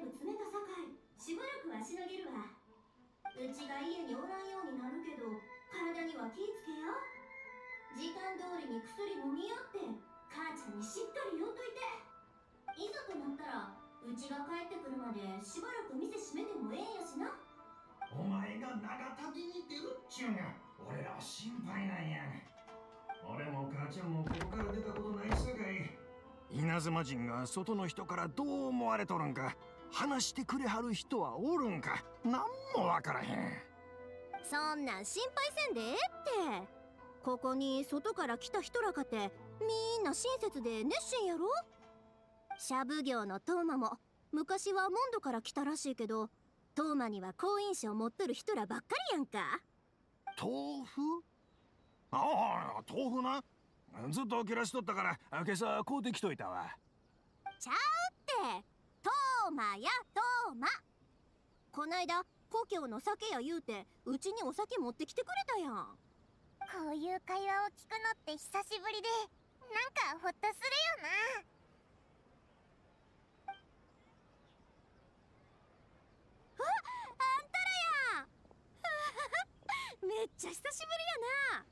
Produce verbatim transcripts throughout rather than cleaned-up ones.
詰めたさかいしばらくはしのげるわ。うちが家におらんようになるけど体には気ぃつけや。時間通りに薬飲みやって母ちゃんにしっかり言うといて。いざとなったらうちが帰ってくるまでしばらく店閉めてもええんやしな。 お前が長旅に出るっちゅうが俺らは心配なんや。俺も母ちゃんもここから出たことないさかい、稲妻人が外の人からどう思われとるんか話してくれはる人はおるんかなんもわからへん。 そんなん心配せんでええって。ここに外から来た人らかてみんな親切で熱心やろ。シャブ業のトーマも昔はモンドから来たらしいけど、トーマには好印象持っとる人らばっかりやんか。 豆腐？ああ、豆腐な。ずっと切らしとったから今朝買うてきといたわ。 ちゃうって、トーマやトーマ。こないだ故郷の酒や言うてうちにお酒持ってきてくれたやん。 こういう会話を聞くのって久しぶりでなんかホッとするよな。 あ、あんたらやめっちゃ久しぶりやな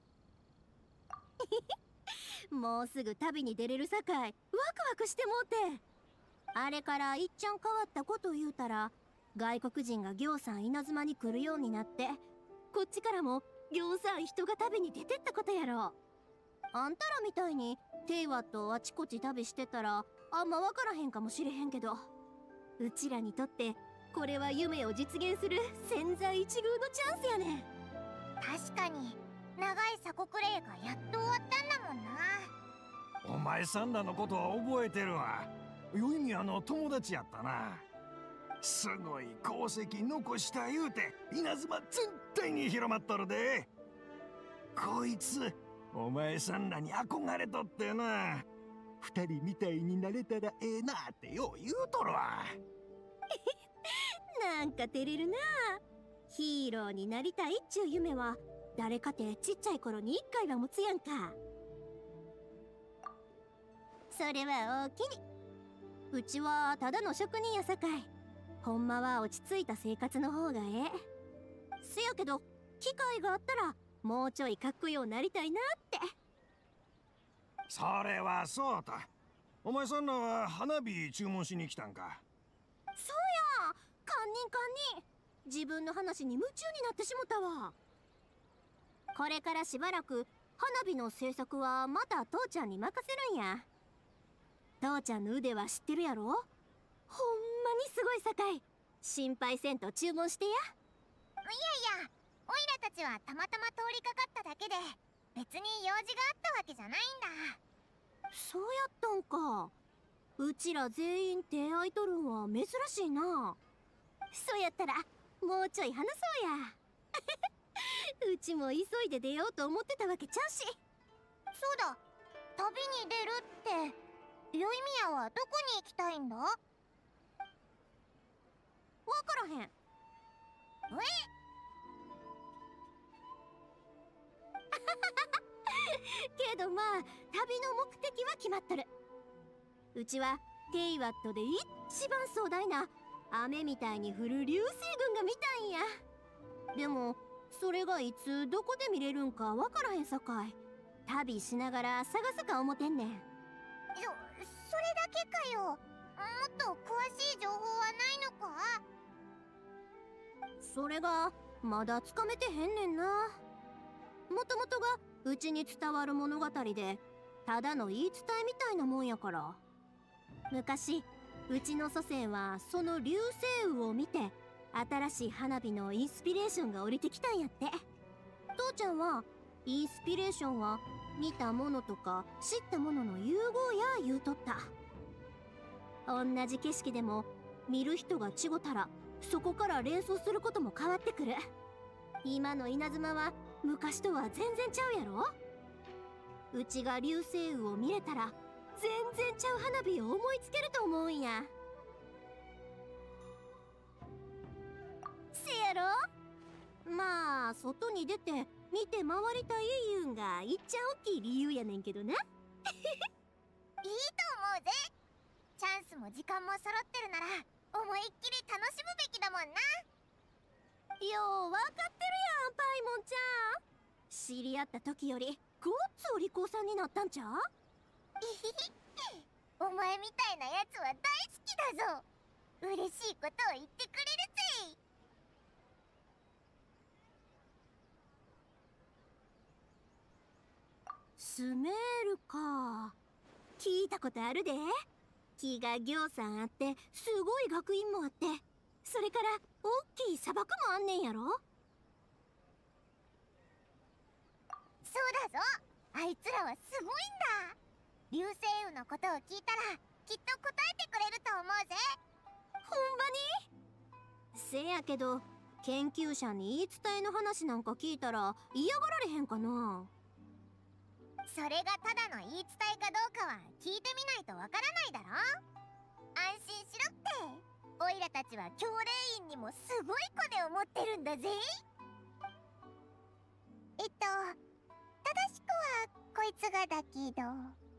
もうすぐ旅に出れるさかいワクワクしてもうて。あれからいっちゃん変わったこと言うたら、外国人がぎょうさん稲妻に来るようになって、こっちからもぎょうさん人が旅に出てったことやろ。あんたらみたいにテイワとあちこち旅してたらあんま分からへんかもしれへんけど、うちらにとってこれは夢を実現する千載一遇のチャンスやねん。 確かに長い鎖国令がやっと終わったんだもんな。 お前さんらのことは覚えてるわ。よい宮の友達やったな。すごい功績残した言うて稲妻全体に広まっとるで。こいつお前さんらに憧れとってな。二人みたいになれたらええなってよう言うとるわなんか照れるな。ヒーローになりたいっちゅう夢は誰かてちっちゃい頃に一回は持つやんか。それはおおきに。うちはただの職人やさかい、ほんまは落ち着いた生活の方がええ。せやけど機会があったらもうちょいかっこようなりたいなって。 それはそうと。お前さんらは花火注文しに来たんか。 そうや、堪忍堪忍。自分の話に夢中になってしもたわ。これからしばらく花火の制作はまた父ちゃんに任せるんや。父ちゃんの腕は知ってるやろ。ほんまにすごいさかい、心配せんと注文してや。いやいや、オイラたちはたまたま通りかかっただけで別に用事があったわけじゃないんだ。 そうやったんか。うちら全員手合いとるんは珍しいな。そうやったらもうちょい話そうやうちも急いで出ようと思ってたわけちゃうし。 そうだ、旅に出るってよい宮はどこに行きたいんだ？わからへん。えけどまあ旅の目的は決まっとる。うちはテイワットで一番壮大な雨みたいに降る流星群が見たんや。でもそれがいつどこで見れるんかわからへんさかい、旅しながら探すか思てんねん。 そ、それだけかよ。もっと詳しい情報はないのか？ それがまだつかめてへんねんな。もともとがうちに伝わる物語でただの言い伝えみたいなもんやから。昔うちの祖先はその流星雨を見て新しい花火のインスピレーションが降りてきたんやって。父ちゃんはインスピレーションは見たものとか知ったものの融合や言うとった。同じ景色でも見る人が違ったらそこから連想することも変わってくる。今の稲妻は昔とは全然ちゃうやろ。うちが流星雨を見れたら全然ちゃう花火を思いつけると思うんや。せやろ。まあ外に出て見て回りたいいうんがいっちゃん大きい理由やねんけどな。いいと思うぜ。チャンスも時間も揃ってるなら思いっきり楽しむべきだもんな。 よう分かってるやんパイモンちゃん。知り合った時よりごっつお利口さんになったんちゃう？ お前みたいなやつは大好きだぞ。嬉しいことを言ってくれるぜ。 スメールか。聞いたことあるで。木がぎょうさんあってすごい学院もあって、それからおっきい砂漠もあんねんやろ。 そうだぞ。あいつらはすごいんだ。流星雨のことを聞いたらきっと答えてくれると思うぜ。 ほんまに？せやけど研究者に言い伝えの話なんか聞いたら嫌がられへんかな。 それがただの言い伝えかどうかは聞いてみないとわからないだろ。安心しろって。オイラたちは教霊院にもすごいコネを持ってるんだぜ。えっと正しくはこいつがだけど。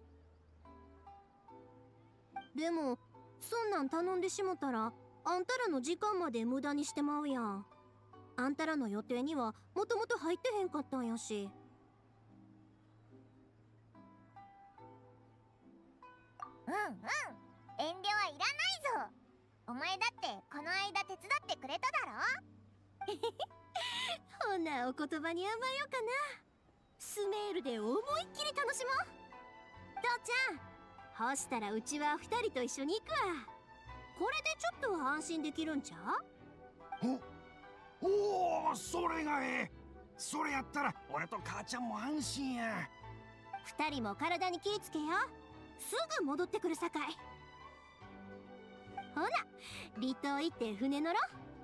でもそんなん頼んでしもたらあんたらの時間まで無駄にしてまうやん。あんたらの予定にはもともと入ってへんかったんやし。 うんうん、遠慮はいらないぞ。お前だってこの間手伝ってくれただろ。 ほなお言葉に甘えようかな。スメールで思いっきり楽しもう。父ちゃん、ほしたらうちは二人と一緒に行くわ。これでちょっとは安心できるんちゃう？おお、それがええ。それやったら俺と母ちゃんも安心や。 二人も体に気ぃつけよ。すぐ戻ってくるさかい。ほら離島行って船乗ろ。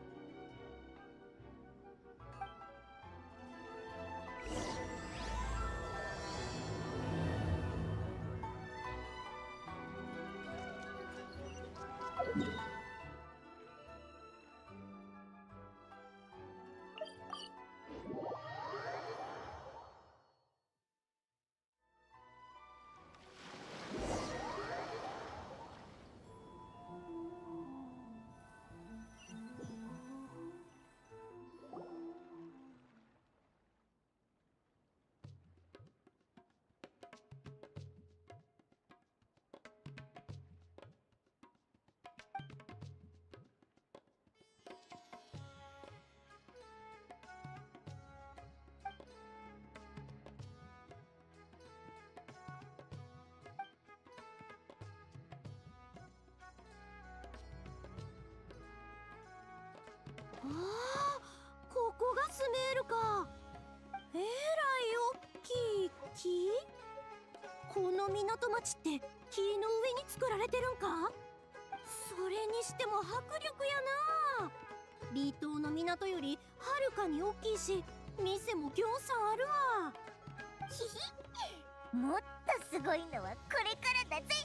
ああ、ここがスメールか。えらいおっきい木。この港町って木の上に作られてるんか。それにしても迫力やな。離島の港よりはるかに大きいし、店もぎょうさんあるわ。 ひひ、もっとすごいのはこれからだぜ。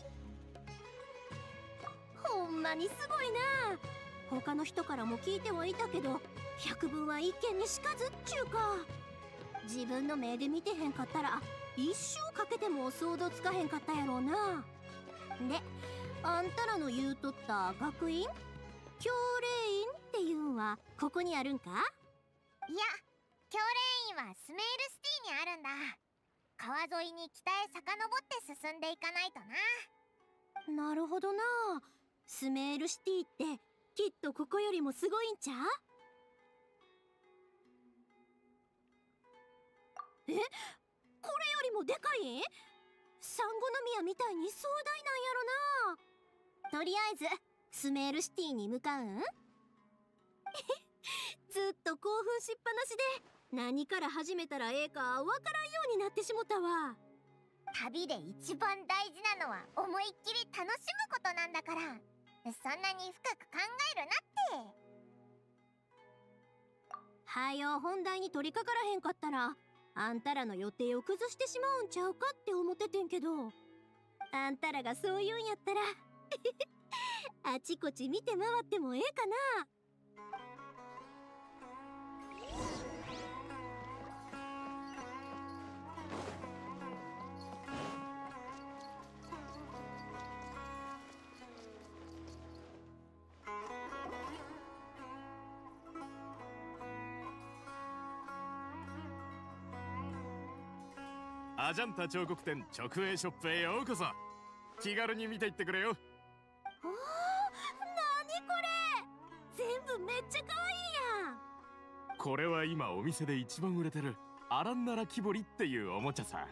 ほんまにすごいな。他の人からも聞いてはいたけど、百聞は一見にしかずっちゅうか。自分の目で見てへんかったら一生かけても想像つかへんかったやろうな。で、あんたらの言うとった学院、教霊院っていうんはここにあるんか？ いや、教霊院はスメールシティにあるんだ。川沿いに北へ遡って進んでいかないとな。なるほどな。スメールシティってきっとここよりもすごいんちゃう？え、これよりもでかい？サンゴノ宮みたいに壮大なんやろな。とりあえずスメールシティに向かうん？ずっと興奮しっぱなしで何から始めたらええかわからんようになってしもたわ。 旅で一番大事なのは思いっきり楽しむことなんだから、そんなに深く考えるなって。 はよ本題に取り掛からへんかったらあんたらの予定を崩してしまうんちゃうかって思っててんけど、あんたらがそう言うんやったらあちこち見て回ってもええかな。 アジャンタ彫刻店直営ショップへようこそ。気軽に見ていってくれよ。 おー、なにこれ、全部めっちゃ可愛いやん。 これは今お店で一番売れてるアランナラ木彫りっていうおもちゃさ。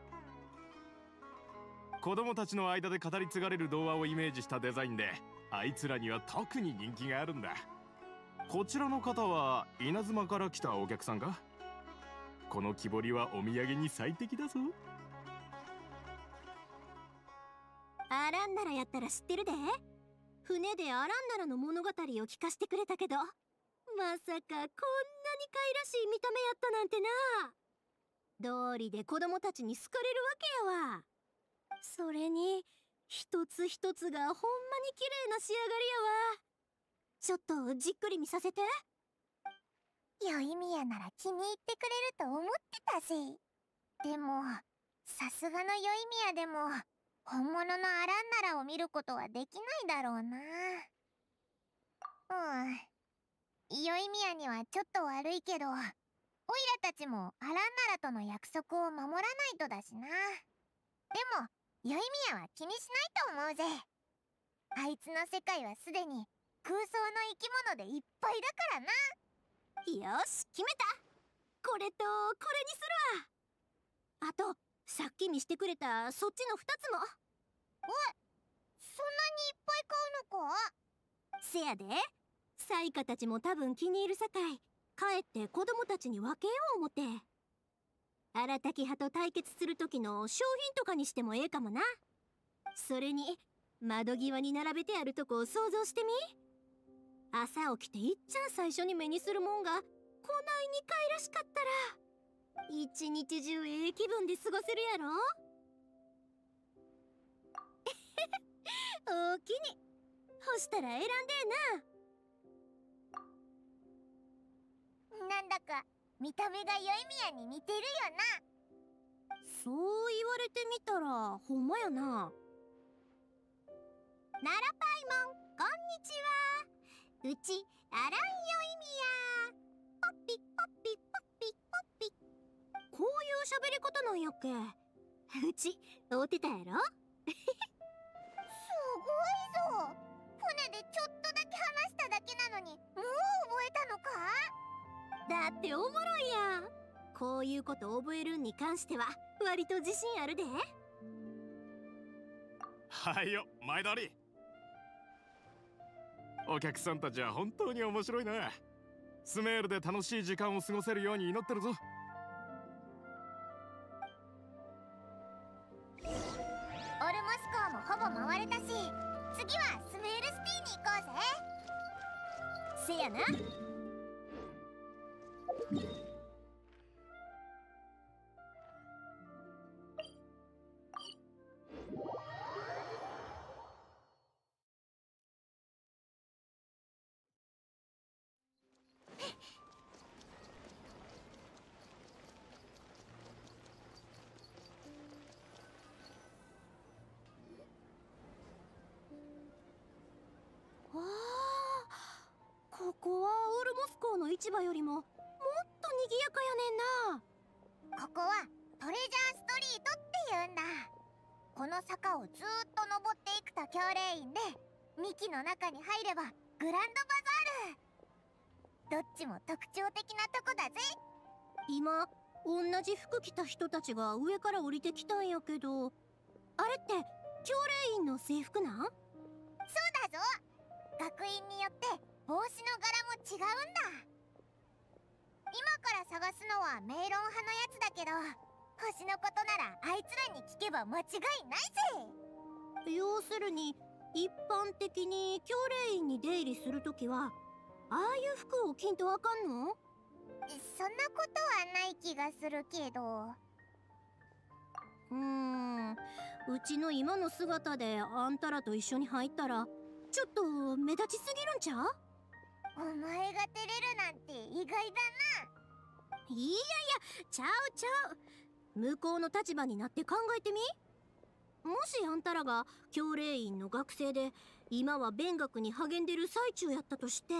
子供たちの間で語り継がれる童話をイメージしたデザインで、あいつらには特に人気があるんだ。こちらの方は稲妻から来たお客さんか？この木彫りはお土産に最適だぞ。 アランナラやったら知ってるで。船でアランナラの物語を聞かせてくれたけど、まさかこんなに可愛らしい見た目やったなんてな。道理で子供たちに好かれるわけやわ。それに一つ一つがほんまに綺麗な仕上がりやわ。ちょっとじっくり見させて。 よいみやなら気に入ってくれると思ってたぜ。でもさすがのよいみやでも本物のアランナラを見ることはできないだろうな。うん、よいみやにはちょっと悪いけど、オイラたちもアランナラとの約束を守らないとだしな。でもよいみやは気にしないと思うぜ。あいつの世界はすでに空想の生き物でいっぱいだからな。 よし、決めた。これとこれにするわ。あとさっき見してくれたそっちのふたつも。 おい、そんなにいっぱい買うのか？ せやで、サイカたちも多分気に入るさかい、帰って子供たちに分けよう思て。荒滝派と対決する時の商品とかにしてもええかもな。それに窓際に並べてあるとこを想像してみ。朝起きていっちゃん最初に目にするもんがこないに可愛らしかったら、一日中ええ気分で過ごせるやろ。おおきに。ほしたら選んでな。なんだか見た目がよいみやに似てるよな。 そう言われてみたらほんまやな。ならパイモン、こんにちは。うちアランよいみや。ポッピポッピポッピポッピ。こういう喋り方なんやっけ。うち会うてたやろ。 すごいぞ。船でちょっとだけ話しただけなのにもう覚えたのか？ だっておもろいやん。こういうこと覚えるんに関しては割と自信あるで。 はいよ、前通り。お客さんたちは本当に面白いな。スメールで楽しい時間を過ごせるように祈ってるぞ。 オルモス港もほぼ回れたし、次はスメールシティに行こうぜ。 せやな。ここはオルモス港の市場よりももっと賑やかやねんな。 ここはトレジャーストリートっていうんだ。この坂をずーっと登っていくと教霊院で、幹の中に入ればグランドバザール。どっちも特徴的なとこだぜ。 今同じ服着た人たちが上から降りてきたんやけど、あれって教霊院の制服なん？ そうだぞ。学院によって帽子の柄も違うんだ。今から探すのはメイロン派のやつだけど、星のことならあいつらに聞けば間違いないぜ。 要するに一般的に教霊院に出入りするときはああいう服を着んとあかんの？ そんなことはない気がするけど。 うーん、うちの今の姿であんたらと一緒に入ったらちょっと目立ちすぎるんちゃう？ お前が照れるなんて意外だな。 いやいや、ちゃうちゃう。向こうの立場になって考えてみ。もしあんたらが教霊院の学生で今は勉学に励んでる最中やったとして、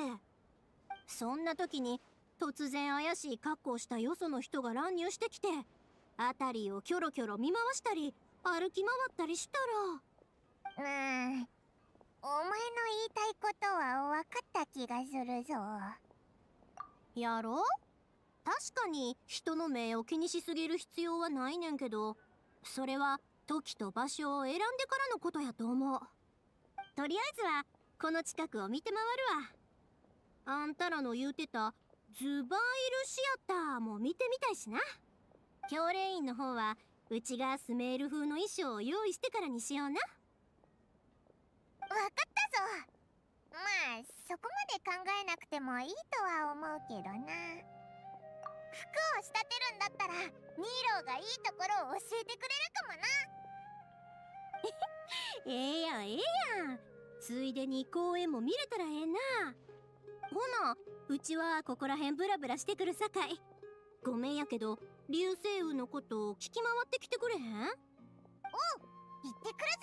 そんな時に突然怪しい格好をしたよその人が乱入してきて、 辺りをキョロキョロ見回したり歩き回ったりしたうーん、お前の言いたいことは分かった気がするぞ。 らやろ。確かに人の目を気にしすぎる必要はないねんけど、それは時と場所を選んでからのことやと思う。とりあえずはこの近くを見て回るわ。あんたらの言うてたズバイルシアターも見てみたいしな。教練員の方はうちがスメール風の衣装を用意してからにしような。 分かったぞ。まあそこまで考えなくてもいいとは思うけどな。服を仕立てるんだったらニーローがいいところを教えてくれるかもな。 ええやんええやん。ついでに公園も見れたらええな。ほなうちはここらへんブラブラしてくるさかい。ごめんやけど流星雨のことを聞き回ってきてくれへん？おう、 行ってくるぜ。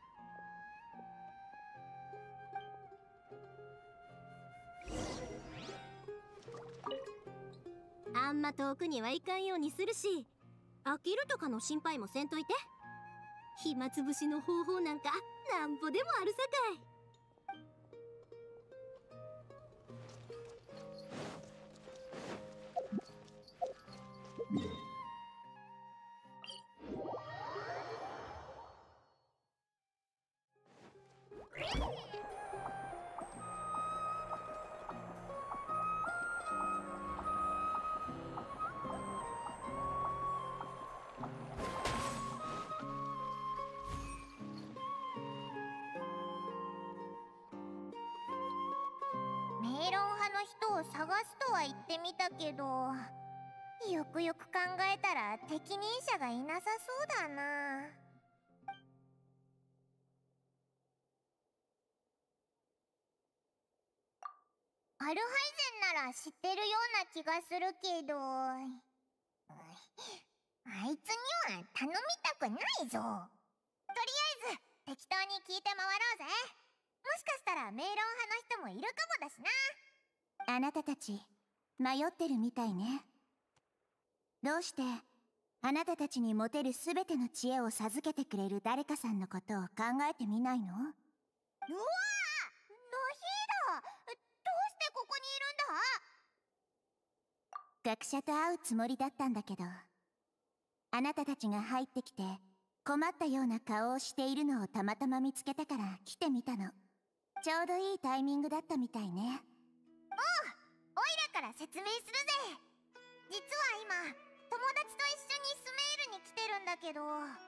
あんま遠くには行かんようにするし、飽きるとかの心配もせんといて。暇つぶしの方法なんかなんぼでもあるさかい。 メイロン派の人を探すとは言ってみたけど、よくよく考えたら適任者がいなさそうだな。アルハイゼンなら知ってるような気がするけど、あいつには頼みたくないぞ。とりあえず適当に聞いて回ろうぜ。もしかしたらメイロン派の人もいるかもだしな。 あなたたち迷ってるみたいね。どうしてあなたたちに持てるすべての知恵を授けてくれる誰かさんのことを考えてみないの？ うわー、ノヒーダ、どうしてここにいるんだ？ 学者と会うつもりだったんだけど、あなたたちが入ってきて困ったような顔をしているのをたまたま見つけたから来てみたの。ちょうどいいタイミングだったみたいね。 おう、オイラから説明するぜ。実は今友達と一緒にスメールに来てるんだけど。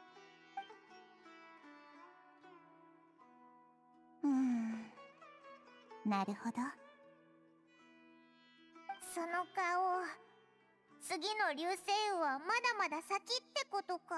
うーん、なるほど。 その顔、次の流星雨はまだまだ先ってことか？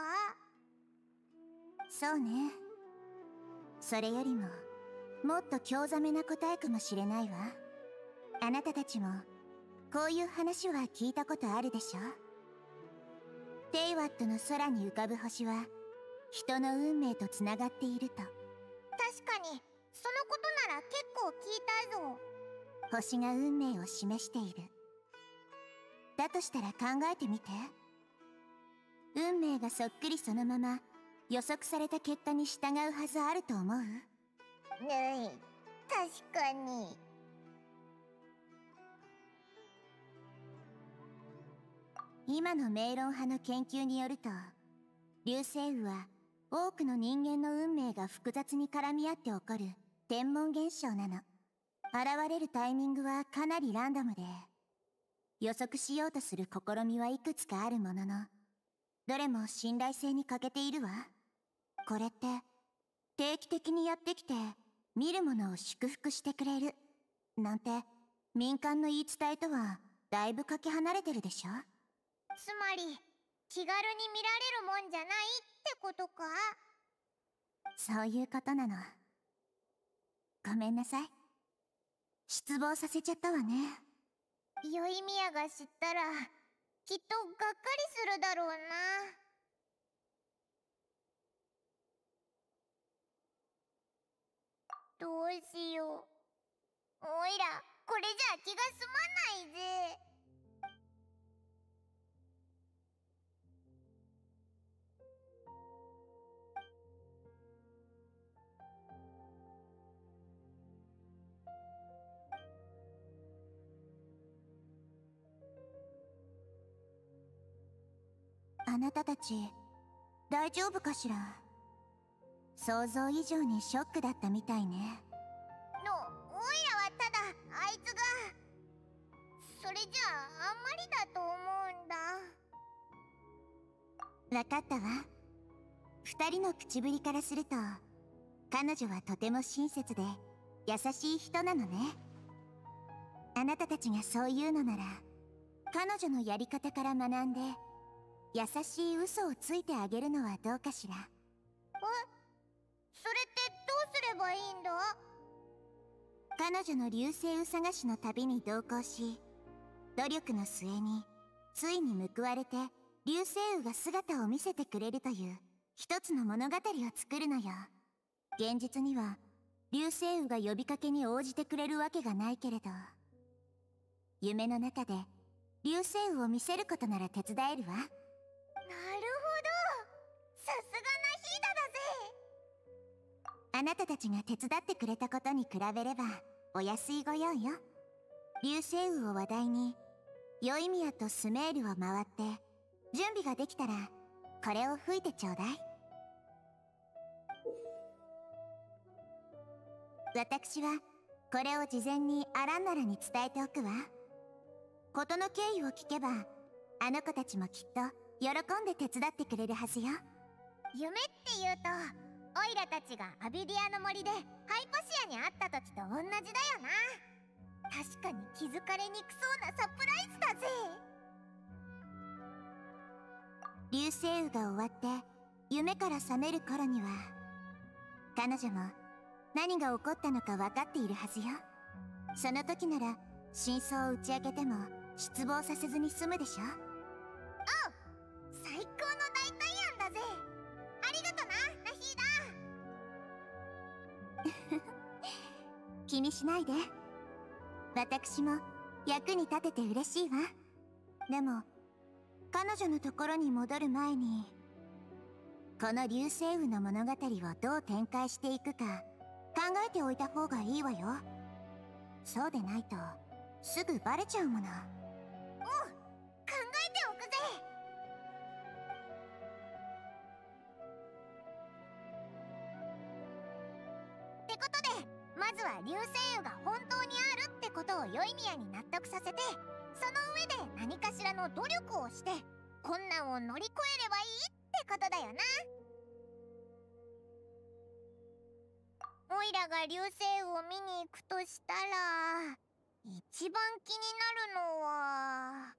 そうね。それよりももっと興ざめな答えかもしれないわ。あなたたちもこういう話は聞いたことあるでしょ？テイワットの空に浮かぶ星は人の運命とつながっていると。 確かにそのことなら結構聞いたぞ。 星が運命を示している。だとしたら考えてみて。運命がそっくりそのまま予測された結果に従うはずあると思う？ ねえ、確かに。 今のメイロン派の研究によると、流星雨は多くの人間の運命が複雑に絡み合って起こる天文現象なの。現れるタイミングはかなりランダムで、予測しようとする試みはいくつかあるものの、どれも信頼性に欠けているわ。これって定期的にやってきて見るものを祝福してくれるなんて民間の言い伝えとはだいぶかけ離れてるでしょ？ つまり気軽に見られるもんじゃないってことか？ そういうことなの。ごめんなさい。失望させちゃったわね。 ヨイミヤが知ったらきっとがっかりするだろうな。どうしよう。おいらこれじゃ気が済まないぜ。 あなたたち大丈夫かしら。想像以上にショックだったみたいね。 の、オイラはただあいつがそれじゃああんまりだと思うんだ。 わかったわ。二人の口ぶりからすると彼女はとても親切で優しい人なのね。あなたたちがそう言うのなら彼女のやり方から学んで優しい嘘をついてあげるのはどうかしら。 え、それってどうすればいいんだ？ 彼女の流星雨探しの旅に同行し、努力の末についに報われて流星雨が姿を見せてくれるという一つの物語を作るのよ。現実には流星雨が呼びかけに応じてくれるわけがないけれど、夢の中で流星雨を見せることなら手伝えるわ。 なるほど、さすがなヒーダだぜ。 あなたたちが手伝ってくれたことに比べればお安いご用よ。流星雨を話題にヨイミヤとスメールを回って準備ができたらこれを吹いてちょうだい。私はこれを事前にアランナラに伝えておくわ。事の経緯を聞けばあの子たちもきっと喜んで手伝ってくれるはずよ。 夢っていうとオイラたちがアビディアの森でハイパシアに会った時と同じだよな。確かに気づかれにくそうなサプライズだぜ。 流星雨が終わって夢から覚める頃には彼女も何が起こったのか分かっているはずよ。その時なら真相を打ち明けても失望させずに済むでしょ。 おう、最高の大体案だぜ。ありがとな、ナヒーダ。 気にしないで。私も役に立てて嬉しいわ。でも彼女のところに戻る前にこの流星雨の物語をどう展開していくか考えておいた方がいいわよ。そうでないとすぐバレちゃうもの。 おう、考えておくぜ。ってことで、まずは流星雨が本当にあるってことをヨイミヤに納得させて、その上で何かしらの努力をして困難を乗り越えればいいってことだよな。オイラが流星雨を見に行くとしたら、一番気になるのは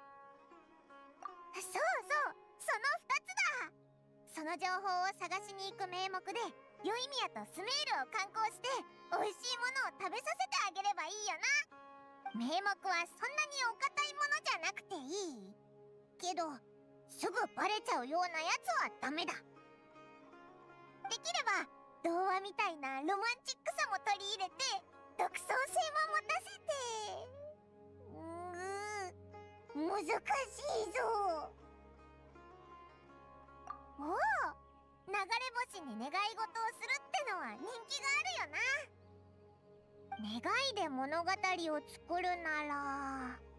そうそう、そのふたつだ。その情報を探しに行く名目でヨイミヤとスメールを観光して美味しいものを食べさせてあげればいいよな。名目はそんなにお堅いものじゃなくていいけど、すぐバレちゃうようなやつはダメだ。できれば童話みたいなロマンチックさも取り入れて独創性も持たせて。うーん、難しいぞ。おお、流れ星に願い事をするってのは人気があるよな。願いで物語を作るなら、おお、なんか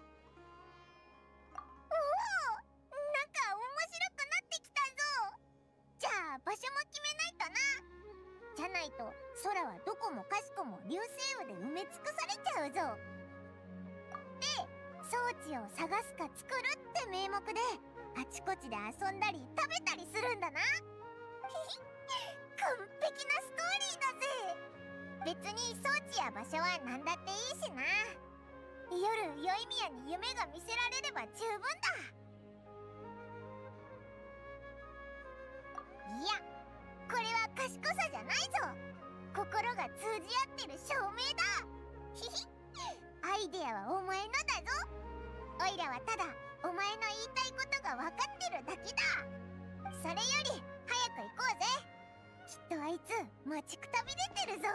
面白くなってきたぞ。じゃあ場所も決めないとな。じゃないと空はどこもかしこも流星雨で埋め尽くされちゃうぞ。で、装置を探すか作るって名目であちこちで遊んだり食べたりするんだな。完璧なストーリーだぜ。別に装置や場所は何だっていいしな。夜ヨイミヤに夢が見せられれば十分だ。いや、これは賢さじゃないぞ。心が通じ合ってる証明だ。ひひ、アイデアはお前のだぞ。オイラはただお前の言いたいことが分かってるだけだ。それより早く行こうぜ。きっとあいつ待ちくたびれてるぞ。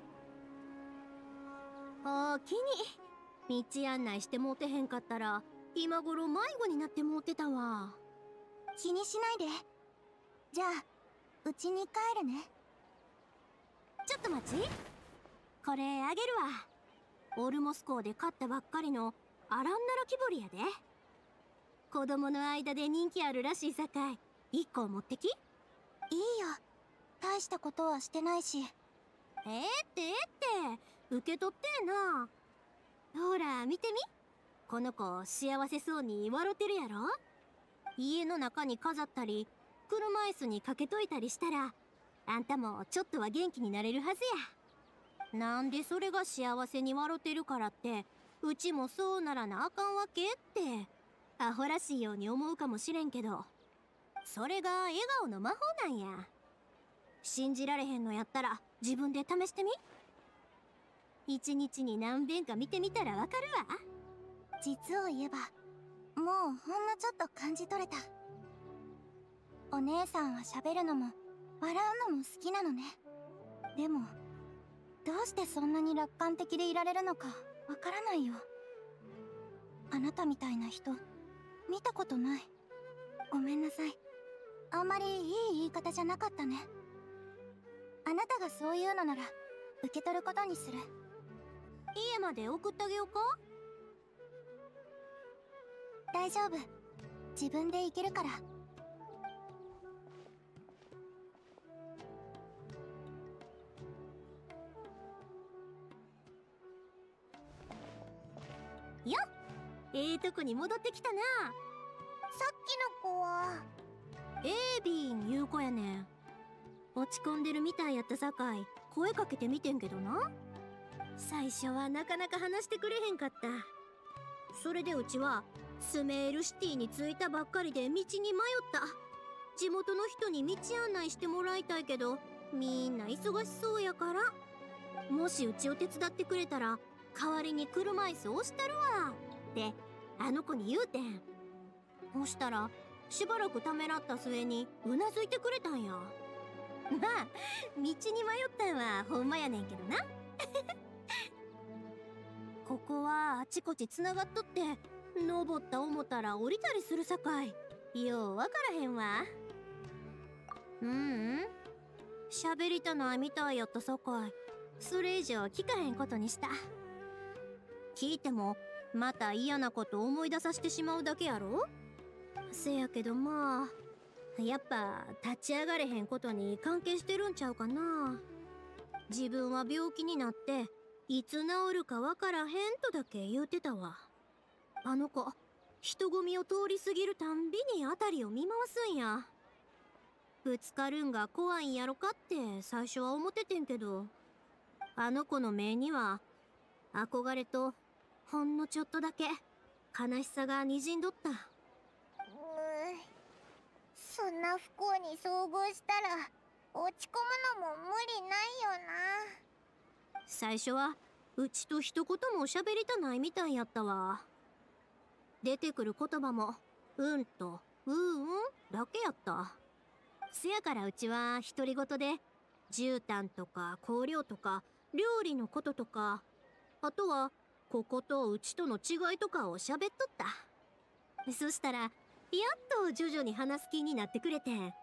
おおきに道案内してもうてへんかったら今頃迷子になってもうてたわ。 気にしないで。じゃあうちに帰るね。 ちょっと待ち。これあげるわ。オルモス港で買ったばっかりのアランナラ木彫りやで。子供の間で人気あるらしいさかい、一個持ってき。いいよ、大したことはしてないし。 ええってええって受け取ってな。ほら見てみ、この子幸せそうに笑ってるやろ。家の中に飾ったり車椅子にかけといたりしたら、あんたもちょっとは元気になれるはずや。なんでそれが幸せに笑ってるからってうちもそうならなあかんわけってアホらしいように思うかもしれんけど、それが笑顔の魔法なんや。信じられへんのやったら自分で試してみ。一日に何遍か見てみたらわかるわ。 実を言えばもうほんのちょっと感じ取れた。お姉さんは喋るのも笑うのも好きなのね。でもどうしてそんなに楽観的でいられるのかわからないよ。あなたみたいな人見たことない。ごめんなさい。あんまりいい言い方じゃなかったね。あなたがそういうのなら受け取ることにする。 家まで送ってあげようか。 大丈夫、自分で行けるから。 よっ、ええとこに戻ってきたな。 さっきの子はエービンいう子やねん。落ち込んでるみたいやったさかい声かけてみてんけどな。最初はなかなか話してくれへんかった。それでうちはスメールシティに着いたばっかりで道に迷った。地元の人に道案内してもらいたいけどみんな忙しそうやから、もしうちを手伝ってくれたら代わりに車椅子押したるわってあの子に言うてん。そしたらしばらくためらった末にうなずいてくれたんや。まあ道に迷ったんはほんまやねんけどな。ここはあちこちつながっとって登った思たら降りたりするさかいようわからへんわ。うんうん喋りたないみたいやったさかいそれ以上聞かへんことにした。聞いてもまた嫌なこと思い出させてしまうだけやろ。せやけどまあやっぱ立ち上がれへんことに関係してるんちゃうかな。自分は病気になっていつ治るかわからへんとだけ言うてたわ。あの子人混みを通り過ぎるたんびに辺りを見回すんや。ぶつかるんが怖いんやろかって最初は思っててんけど、あの子の目には憧れとほんのちょっとだけ悲しさがにじんどった。 うーん、そんな不幸に遭遇したら落ち込むのも無理ないよな。 最初はうちと一言も喋りたないみたいやったわ。出てくる言葉もうんとうんうんだけやった。せやからうちは独り言で絨毯とか香料とか料理のこととか、あとはこことうちとの違いとかを喋っとった。そしたらやっと徐々に話す気になってくれてん。う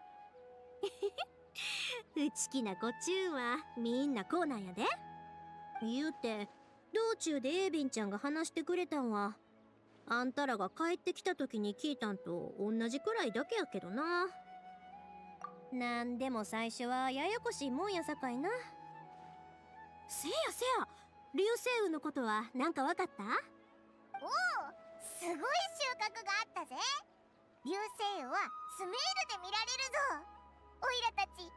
ちきなこっちゅうはみんなこうなんやで。言うて道中でエイビンちゃんが話してくれたんはあんたらが帰ってきた時に聞いたんと同じくらいだけやけどな。なんでも最初はややこしいもんやさかいな。せやせや、流星雨のことはなんかわかった？ おお、すごい収穫があったぜ。流星雨はスメールで見られるぞ。オイラたちほんとに運がいい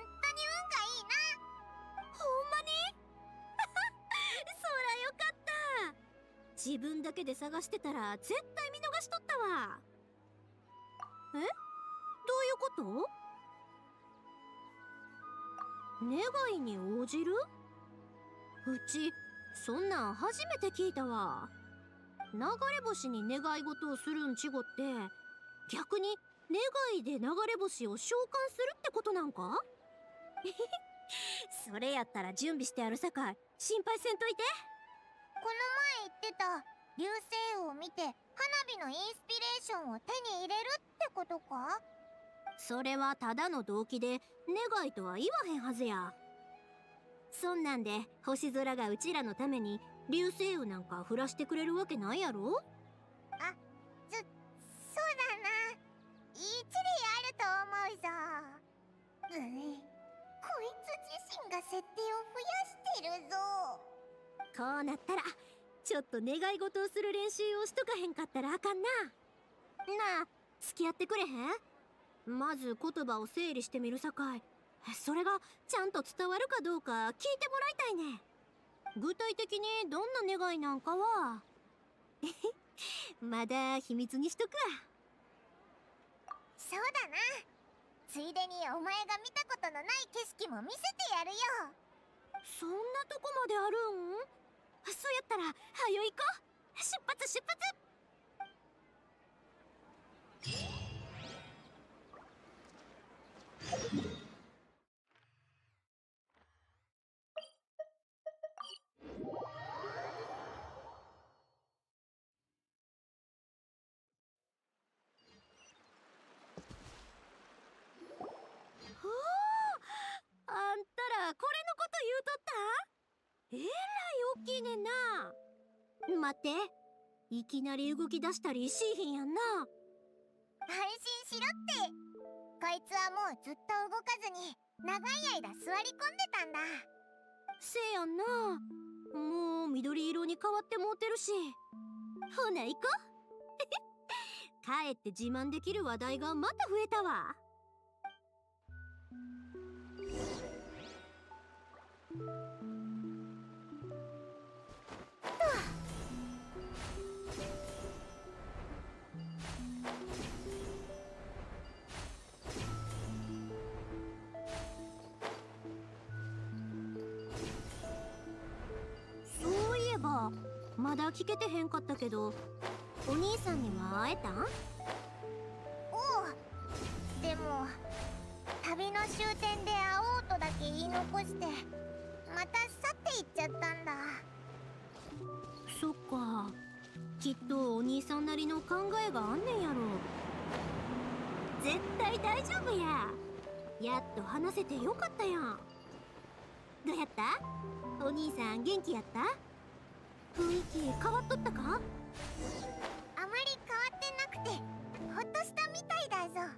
な。 ほんまに？そらよかった。自分だけで探してたら絶対見逃しとったわ。え？どういうこと？願いに応じる？うちそんなん初めて聞いたわ。流れ星に願い事をするんちごって逆に願いで流れ星を召喚するってことなんか？それやったら準備してあるさかい心配せんといて。 この前言ってた流星雨を見て花火のインスピレーションを手に入れるってことか？ それはただの動機で願いとは言わへんはずや。そんなんで星空がうちらのために流星雨なんか降らしてくれるわけないやろ。 あ、そ、そうだな。一理あると思うぞ。うい、こいつ自身が設定を増やしてるぞ。 こうなったらちょっと願い事をする練習をしとかへんかったらあかんな。なあ、付き合ってくれへん？まず言葉を整理してみるさかい。それがちゃんと伝わるかどうか聞いてもらいたいね。具体的にどんな願いなんかはまだ秘密にしとくわ。 そうだな。ついでにお前が見たことのない景色も見せてやるよ。 そんなとこまであるん？そうやったらはよ行こう。出発出発。あんたらこれのこと言うとった？えらい大きいねんな。待って、いきなり動き出したりしひんやんな。 安心しろって。こいつはもうずっと動かずに長い間座り込んでたんだ。 せやんな。もう緑色に変わってもうてるし。ほな行こうかえって自慢できる話題がまた増えたわ。そういえばまだ聞けてへんかったけど、お兄さんには会えたん？ おう。でも旅の終点で会おうとだけ言い残してまた去っていっちゃったんだ。 そっか、きっとお兄さんなりの考えがあんねんやろ。絶対大丈夫や。やっと話せてよかったやん。どうやった？お兄さん元気やった？雰囲気変わっとったか？ あまり変わってなくてほっとしたみたいだぞ。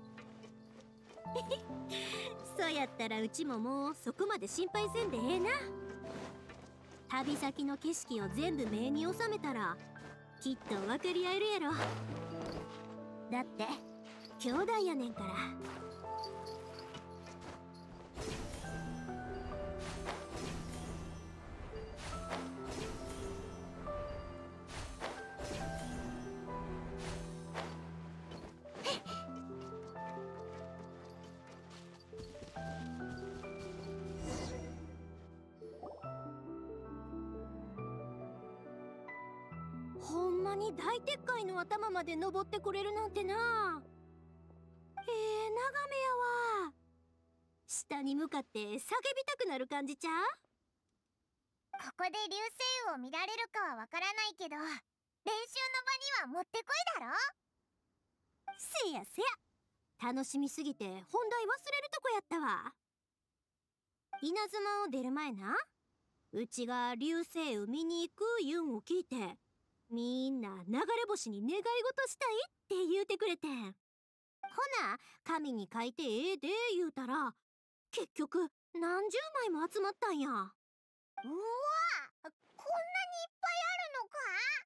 そうやったらうちももうそこまで心配せんでええな。旅先の景色を全部目に収めたらきっと分かり合えるやろ。だって兄弟やねんから。ほんまに大鉄塊の頭まで登ってこれるなんてな。ええ眺めやわ。下に向かって叫びたくなる感じちゃう？ ここで流星雨を見られるかはわからないけど練習の場にはもってこいだろ。 せやせや、楽しみすぎて本題忘れるとこやったわ。稲妻を出る前な、うちが流星雨見に行く言うんを聞いて、みんな流れ星に願い事したいって言うてくれてん。ほな紙に書いてええで言うたら結局何十枚も集まったんや。うわ、 こんなにいっぱいあるのか？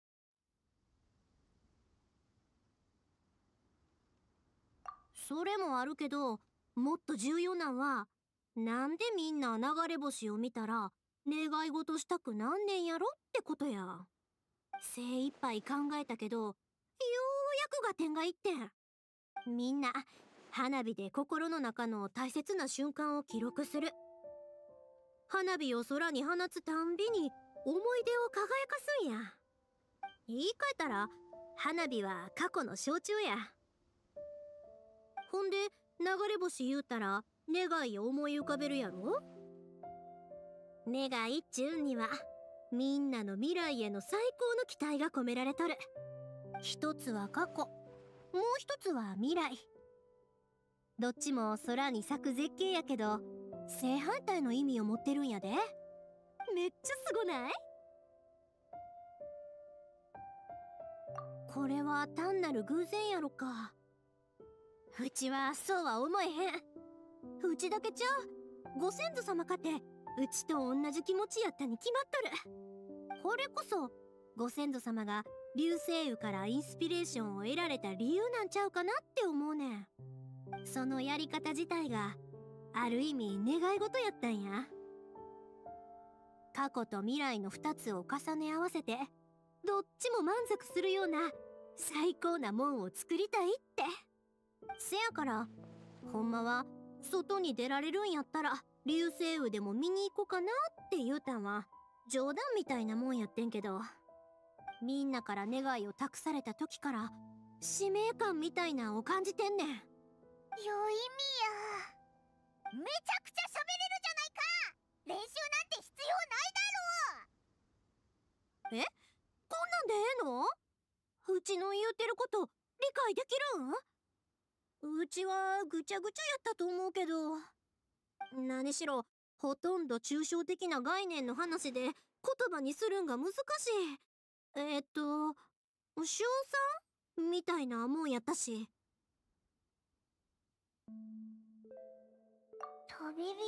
それもあるけど、もっと重要なんはなんでみんな流れ星を見たら願い事したくなんねんやろってことや。精一杯考えたけどようやく合点がいってん。みんな花火で心の中の大切な瞬間を記録する。花火を空に放つたんびに思い出を輝かすんや。言い換えたら花火は過去の象徴や。ほんで流れ星言うたら願いを思い浮かべるやろ。願いっちゅうんにはみんなの未来への最高の期待が込められとる。一つは過去、もう一つは未来。どっちも空に咲く絶景やけど正反対の意味を持ってるんやで。めっちゃすごない？これは単なる偶然やろか。うちはそうは思えへん。うちだけちゃう。ご先祖様かてうちと同じ気持ちやったに決まっとる。これこそご先祖様が流星雨からインスピレーションを得られた理由なんちゃうかなって思うねん。そのやり方自体がある意味願い事やったんや。過去と未来のふたつを重ね合わせてどっちも満足するような最高なもんを作りたいって。せやからほんまは外に出られるんやったら流星雨でも見に行こうかなって言うたんは冗談みたいなもんやってんけど、みんなから願いを託された時から使命感みたいなんを感じてんねん。 よいみや、めちゃくちゃ喋れるじゃないか。練習なんて必要ないだろう。 え、こんなんでええの？うちの言うてること理解できるん？うちはぐちゃぐちゃやったと思うけど。何しろほとんど抽象的な概念の話で言葉にするんが難しい。えー、っとしおさんみたいなもんやったし。 旅人。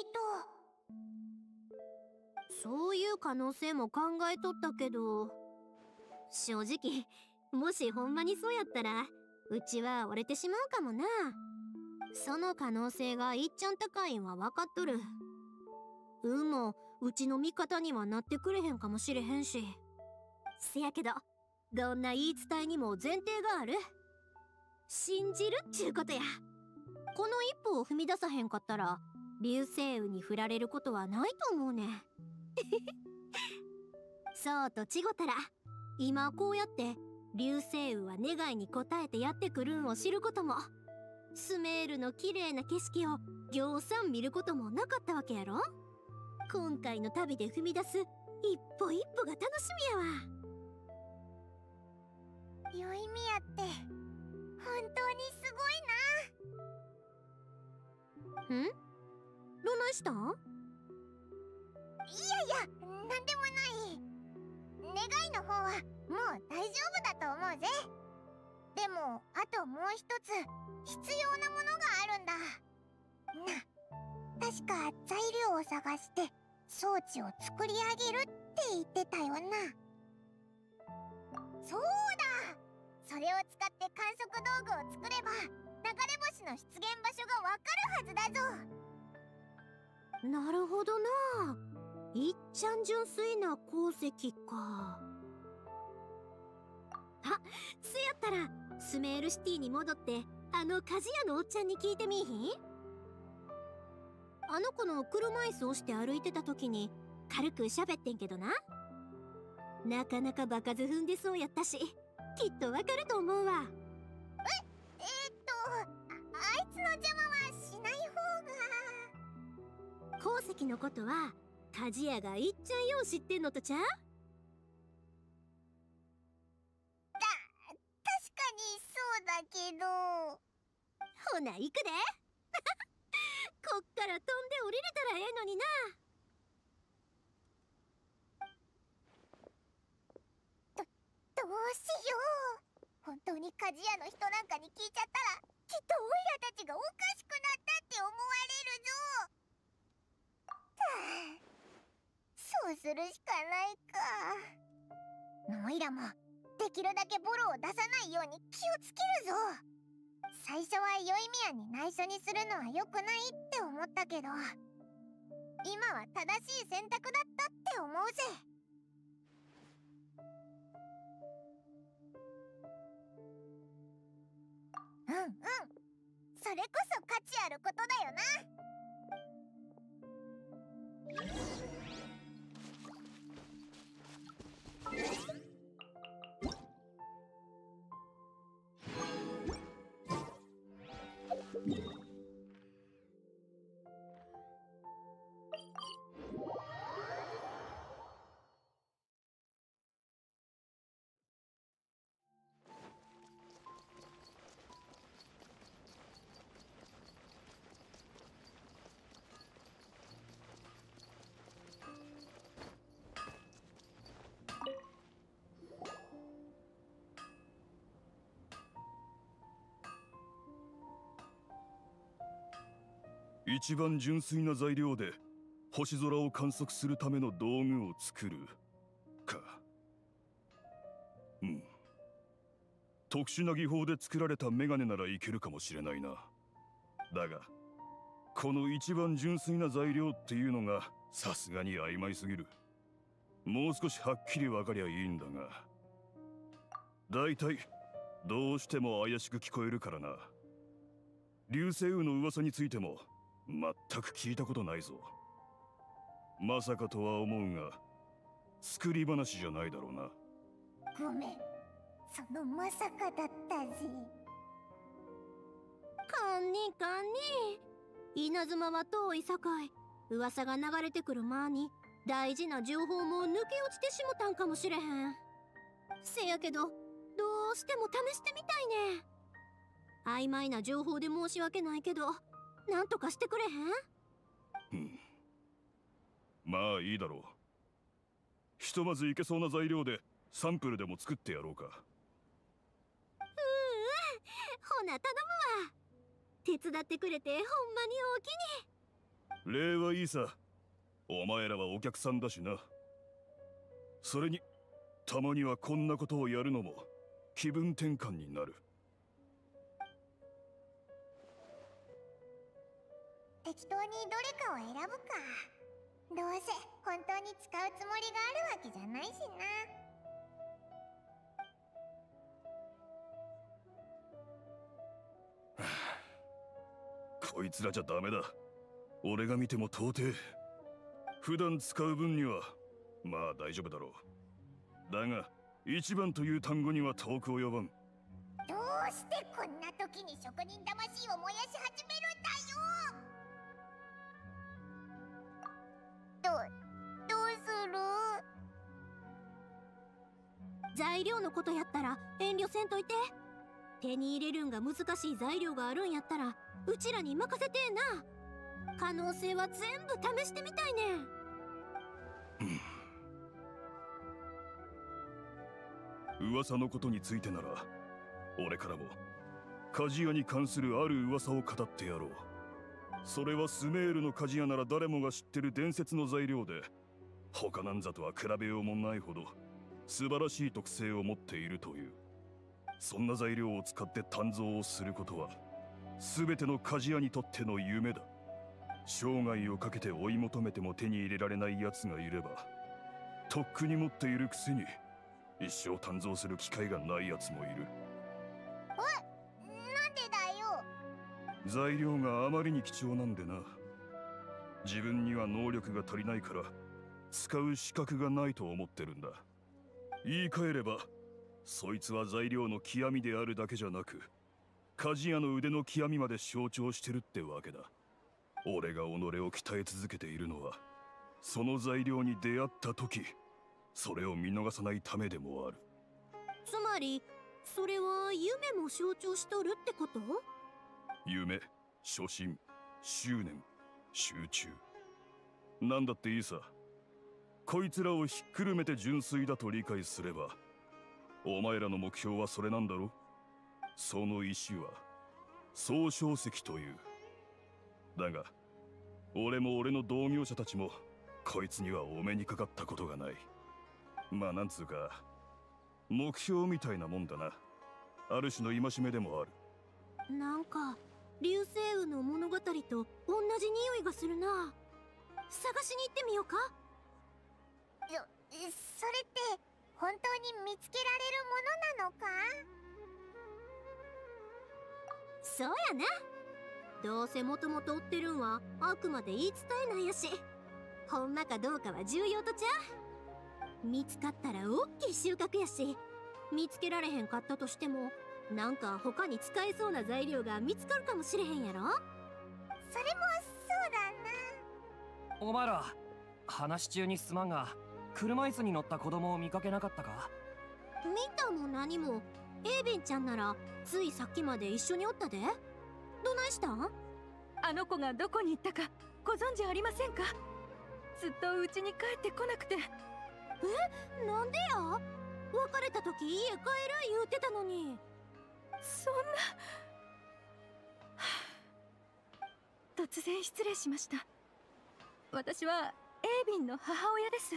そういう可能性も考えとったけど、正直もしほんまにそうやったらうちは折れてしまうかもな。その可能性がいっちゃん高いんは分かっとる。運もうちの味方にはなってくれへんかもしれへんし。せやけどどんな言い伝えにも前提がある。信じるっちゅうことや。この一歩を踏み出さへんかったら流星雨に振られることはないと思うねん。そうと違ったら今こうやって流星雨は願いに応えてやってくるんを知ることも、スメールの綺麗な景色をぎょうさん見ることもなかったわけやろ。今回の旅で踏み出す一歩一歩が楽しみやわ。 よいみやって本当にすごいな。 ん？どないしたん？ いやいや、なんでもない。願いの方はもう大丈夫だと思うぜ。でもあともう一つ必要なものがあるんだな。確か材料を探して装置を作り上げるって言ってたよな。そうだ、それを使って観測道具を作れば流れ星の出現場所がわかるはずだぞ。 なるほどな。いっちゃん純粋な鉱石か。あ、そやったらスメールシティに戻ってあの鍛冶屋のおっちゃんに聞いてみいひん？あの子の車椅子をして歩いてた時に軽く喋ってんけどな。なかなか場数踏んでそうやったし、きっとわかると思うわ。 え、えー、っと あ, あいつの邪魔はしない方が。 鉱石のことは鍛冶屋がいっちゃんよう知ってんのとちゃう？ だ、確かにそうだけど。 ほな行くで。こっから飛んで降りれたらええのにな。 ど、どうしよう。本当に鍛冶屋の人なんかに聞いちゃったらきっとオイラたちがおかしくなったって思われるぞ。はあ、そうするしかないか。オイラもできるだけボロを出さないように気をつけるぞ。最初はよいみやに内緒にするのは良くないって思ったけど、今は正しい選択だったって思うぜ。うんうん、それこそ価値あることだよな。 一番純粋な材料で星空を観測するための道具を作るか。うん。特殊な技法で作られたメガネならいけるかもしれないな。だがこの一番純粋な材料っていうのがさすがに曖昧すぎる。もう少しはっきり分かりゃいいんだが、だいたいどうしても怪しく聞こえるからな。流星雨の噂についても全く聞いたことないぞ。まさかとは思うが作り話じゃないだろうな。 ごめん、そのまさかだったぜ。 かんにかんに、稲妻は遠いさかい、噂が流れてくる間に大事な情報も抜け落ちてしもたんかもしれへん。せやけどどうしても試してみたいね。曖昧な情報で申し訳ないけど、なんとかしてくれへん？ うん、まあいいだろう。ひとまずいけそうな材料でサンプルでも作ってやろうか。 うんうん、ほな頼むわ。手伝ってくれてほんまにおおきに。 礼はいいさ。お前らはお客さんだしな。それにたまにはこんなことをやるのも気分転換になる。 適当にどれかを選ぶか。どうせ本当に使うつもりがあるわけじゃないしな。 こいつらじゃダメだ。俺が見ても到底。普段使う分にはまあ大丈夫だろう。だが一番という単語には遠く及ばん。 どうしてこんな時に職人魂を燃やし始めるんだよ。ど、どうする？ 材料のことやったら遠慮せんといて。手に入れるんが難しい材料があるんやったらうちらに任せてえな。可能性は全部試してみたいねん。噂のことについてなら俺からも鍛冶屋に関するある噂を語ってやろう。それはスメールの鍛冶屋なら誰もが知ってる伝説の材料で、他なんざとは比べようもないほど素晴らしい特性を持っているという。そんな材料を使って鍛造をすることは全ての鍛冶屋にとっての夢だ。生涯をかけて追い求めても手に入れられない奴がいれば、とっくに持っているくせに一生鍛造する機会がない奴もいる。 え、なんでだよ。 材料があまりに貴重なんでな。自分には能力が足りないから使う資格がないと思ってるんだ。言い換えればそいつは材料の極みであるだけじゃなく、鍛冶屋の腕の極みまで象徴してるってわけだ。俺が己を鍛え続けているのはその材料に出会った時、それを見逃さないためでもある。 つまりそれは夢も象徴しとるってこと？ 夢、初心、執念、集中、なんだっていいさ。こいつらをひっくるめて純粋だと理解すれば、お前らの目標はそれなんだろ。その石は総称石という。だが俺も俺の同業者たちもこいつにはお目にかかったことがない。まあなんつうか目標みたいなもんだな。ある種の戒めでもある。 なんか流星雨の物語と同じ匂いがするな。探しに行ってみようか。 そ、それって本当に見つけられるものなのか？ そうやな。どうせもともと追ってるんはあくまで言い伝えなんやし、ほんまかどうかは重要とちゃう。見つかったらおっきい収穫やし、見つけられへんかったとしてもなんか他に使えそうな材料が見つかるかもしれへんやろ。 それもそうだな。 お前ら話中にすまんが、車椅子に乗った子供を見かけなかったか？ 見たも何も。エイベンちゃんならついさっきまで一緒におったで。どないしたん？ あの子がどこに行ったかご存知ありませんか？ずっとうちに帰ってこなくて。 え、なんでや？別れた時家帰る言うてたのに。 そんな。 突然失礼しました。私はエイビンの母親です。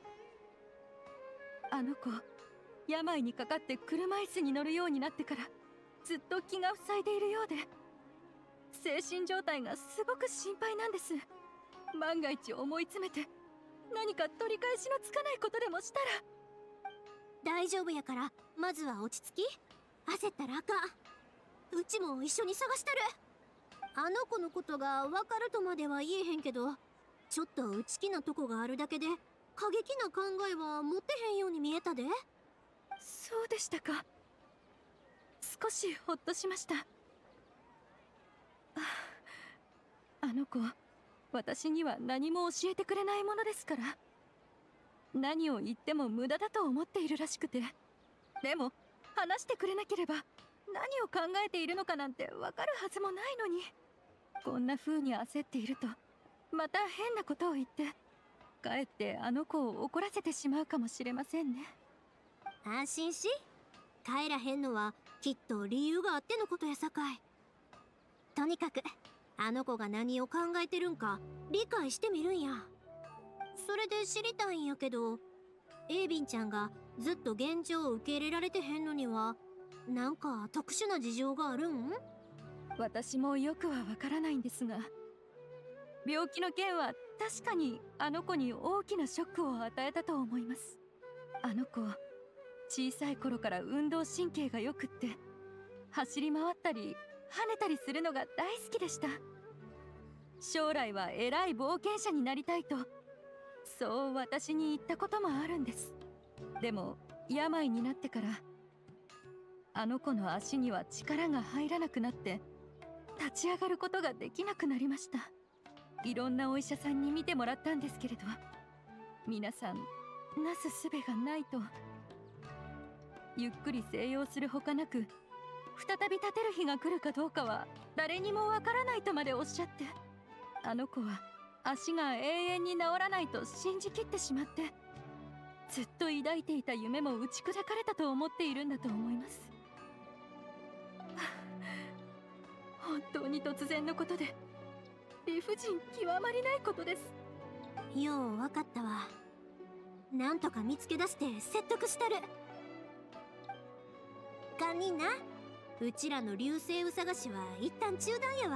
あの子、病にかかって車椅子に乗るようになってからずっと気が塞いでいるようで、精神状態がすごく心配なんです。万が一思い詰めて何か取り返しのつかないことでもしたら。 大丈夫やから、まずは落ち着き。焦ったらあかん。うちも一緒に探したる。あの子のことが分かるとまでは言えへんけど、ちょっと内気なとこがあるだけで過激な考えは持ってへんように見えたで。 そうでしたか。少しほっとしました。あ、あの子、私には何も教えてくれないものですから。何を言っても無駄だと思っているらしくて。でも話してくれなければ何を考えているのかなんてわかるはずもないのに、こんな風に焦っているとまた変なことを言ってかえってあの子を怒らせてしまうかもしれませんね。 安心し、帰らへんのはきっと理由があってのことやさかい。とにかくあの子が何を考えてるんか理解してみるんや。それで知りたいんやけど、エイビンちゃんがずっと現状を受け入れられてへんのにはなんか特殊な事情があるん？ 私もよくはわからないんですが、病気の件は確かにあの子に大きなショックを与えたと思います。あの子、小さい頃から運動神経がよくって、走り回ったり跳ねたりするのが大好きでした。将来は偉い冒険者になりたいと、そう私に言ったこともあるんです。でも病になってからあの子の足には力が入らなくなって立ち上がることができなくなりました。いろんなお医者さんに見てもらったんですけれど、皆さんなすすべがないと。ゆっくり静養するほかなく、再び立てる日が来るかどうかは誰にもわからないとまでおっしゃって、あの子は足が永遠に治らないと信じきってしまって、ずっと抱いていた夢も打ち砕かれたと思っているんだと思います。本当に突然のことで理不尽極まりないことです。 よう分かったわ。なんとか見つけ出して説得したる。堪忍な、うちらの流星雨探しは一旦中断やわ。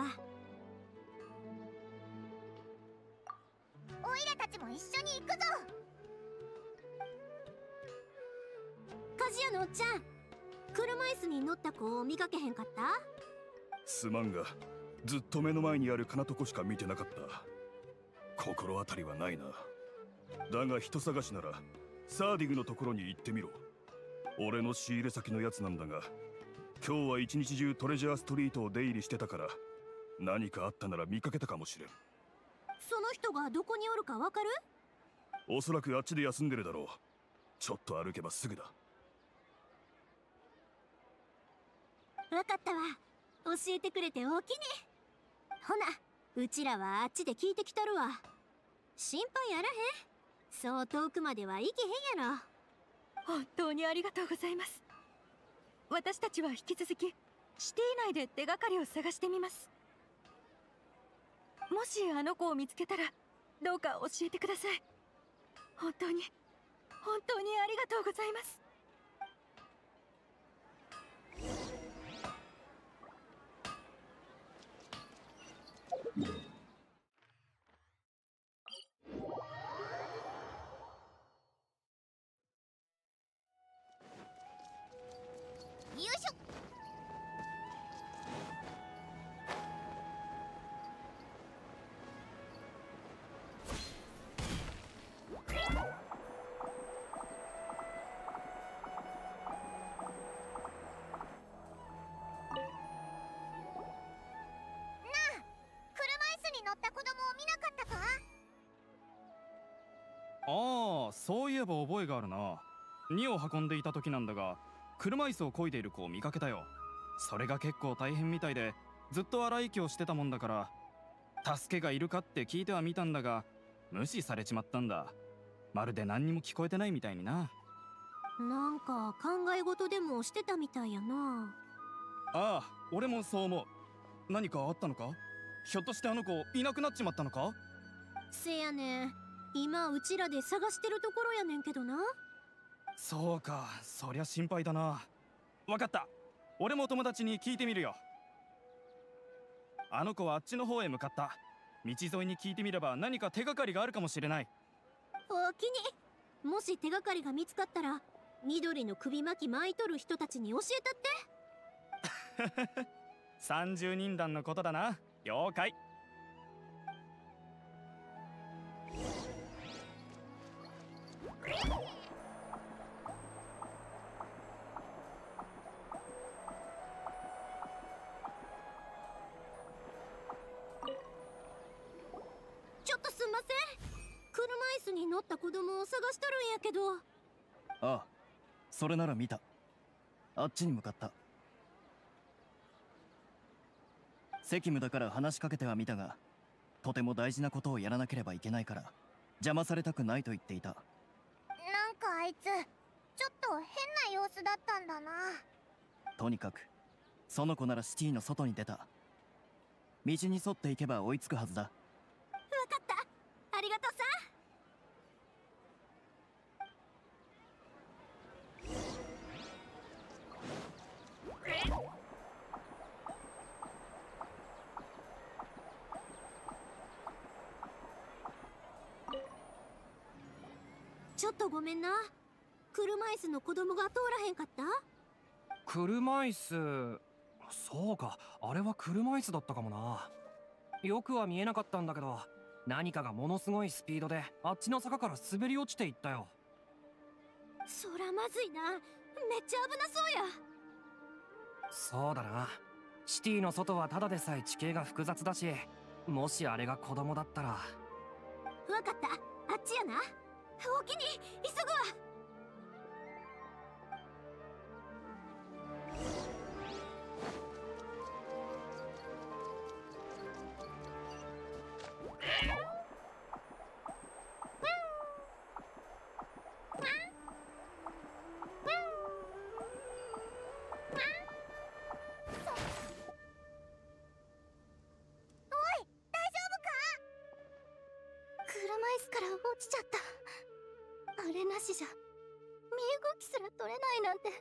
オイラたちも一緒に行くぞ。 鍛冶屋のおっちゃん、車椅子に乗った子を見かけへんかった？ すまんが、ずっと目の前にある金床しか見てなかった。心当たりはないな。だが人探しならサーディグのところに行ってみろ。俺の仕入れ先のやつなんだが、今日は一日中トレジャーストリートを出入りしてたから、何かあったなら見かけたかもしれん。 その人がどこにおるかわかる？ おそらくあっちで休んでるだろう。ちょっと歩けばすぐだ。 わかったわ。教えてくれておおきに。ほな、うちらはあっちで聞いてきとるわ。心配やらへん。そう遠くまでは行けへんやろ。 本当にありがとうございます。私たちは引き続きシティ内で手がかりを探してみます。もしあの子を見つけたらどうか教えてください。本当に本当にありがとうございます。 よいしょ。乗った子供を見なかったか？ ああ、そういえば覚えがあるな。荷を運んでいた時なんだが、車椅子を漕いでいる子を見かけたよ。それが結構大変みたいで、ずっと荒い息をしてたもんだから、助けがいるかって聞いてはみたんだが、無視されちまったんだ。まるで何にも聞こえてないみたいにな。 なんか考え事でもしてたみたいやな。 ああ、俺もそう思う。何かあったのか？ ひょっとしてあの子いなくなっちまったのか？ せやねん、今うちらで探してるところやねんけどな。 そうか、そりゃ心配だな。わかった、俺も友達に聞いてみるよ。あの子はあっちの方へ向かった。道沿いに聞いてみれば何か手がかりがあるかもしれない。 おおきに。もし手がかりが見つかったら緑の首巻き巻いとる人たちに教えたって。 三十人団のことだな。了解。 ちょっとすんません。車椅子に乗った子供を探しとるんやけど。 ああ、それなら見た。あっちに向かった。責務だから話しかけてはみたが、とても大事なことをやらなければいけないから邪魔されたくないと言っていた。 なんかあいつちょっと変な様子だったんだな。 とにかくその子ならシティの外に出た。道に沿っていけば追いつくはずだ。 わかった、ありがとうさ。ちょっとごめんな。車椅子の子供が通らへんかった？ 車椅子、そうか、あれは車椅子だったかもな。よくは見えなかったんだけど、何かがものすごいスピードであっちの坂から滑り落ちていったよ。 そらまずいな、めっちゃ危なそうや。 そうだな、シティの外はただでさえ地形が複雑だし、もしあれが子供だったら。 わかった、あっちやな。おおきに、急ぐわ。 から落ちちゃった。あれなしじゃ身動きすら取れないなんて、もう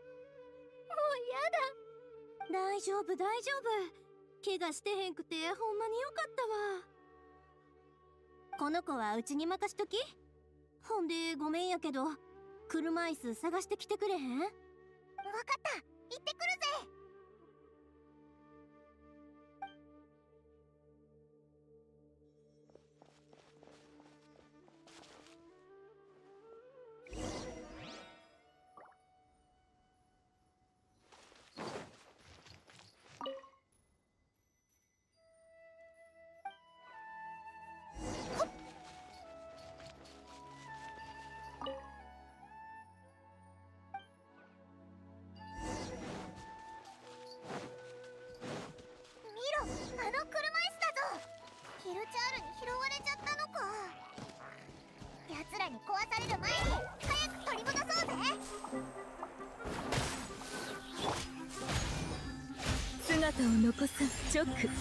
やだ。 大丈夫大丈夫、怪我してへんくてほんまによかったわ。この子はうちに任しとき。ほんでごめんやけど車椅子探してきてくれへん？ わかった、行ってくるぜ。 姿を残すチョック。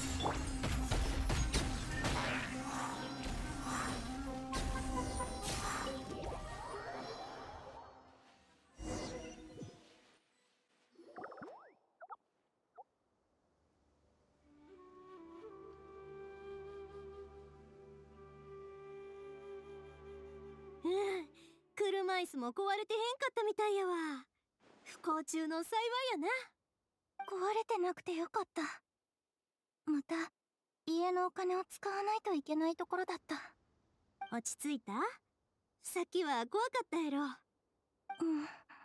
うん、車椅子も壊れてへんかったみたいやわ。不幸中の幸いやな。 壊れてなくてよかった。また家のお金を使わないといけないところだった。 落ち着いた？さっきは怖かったやろ。 うん、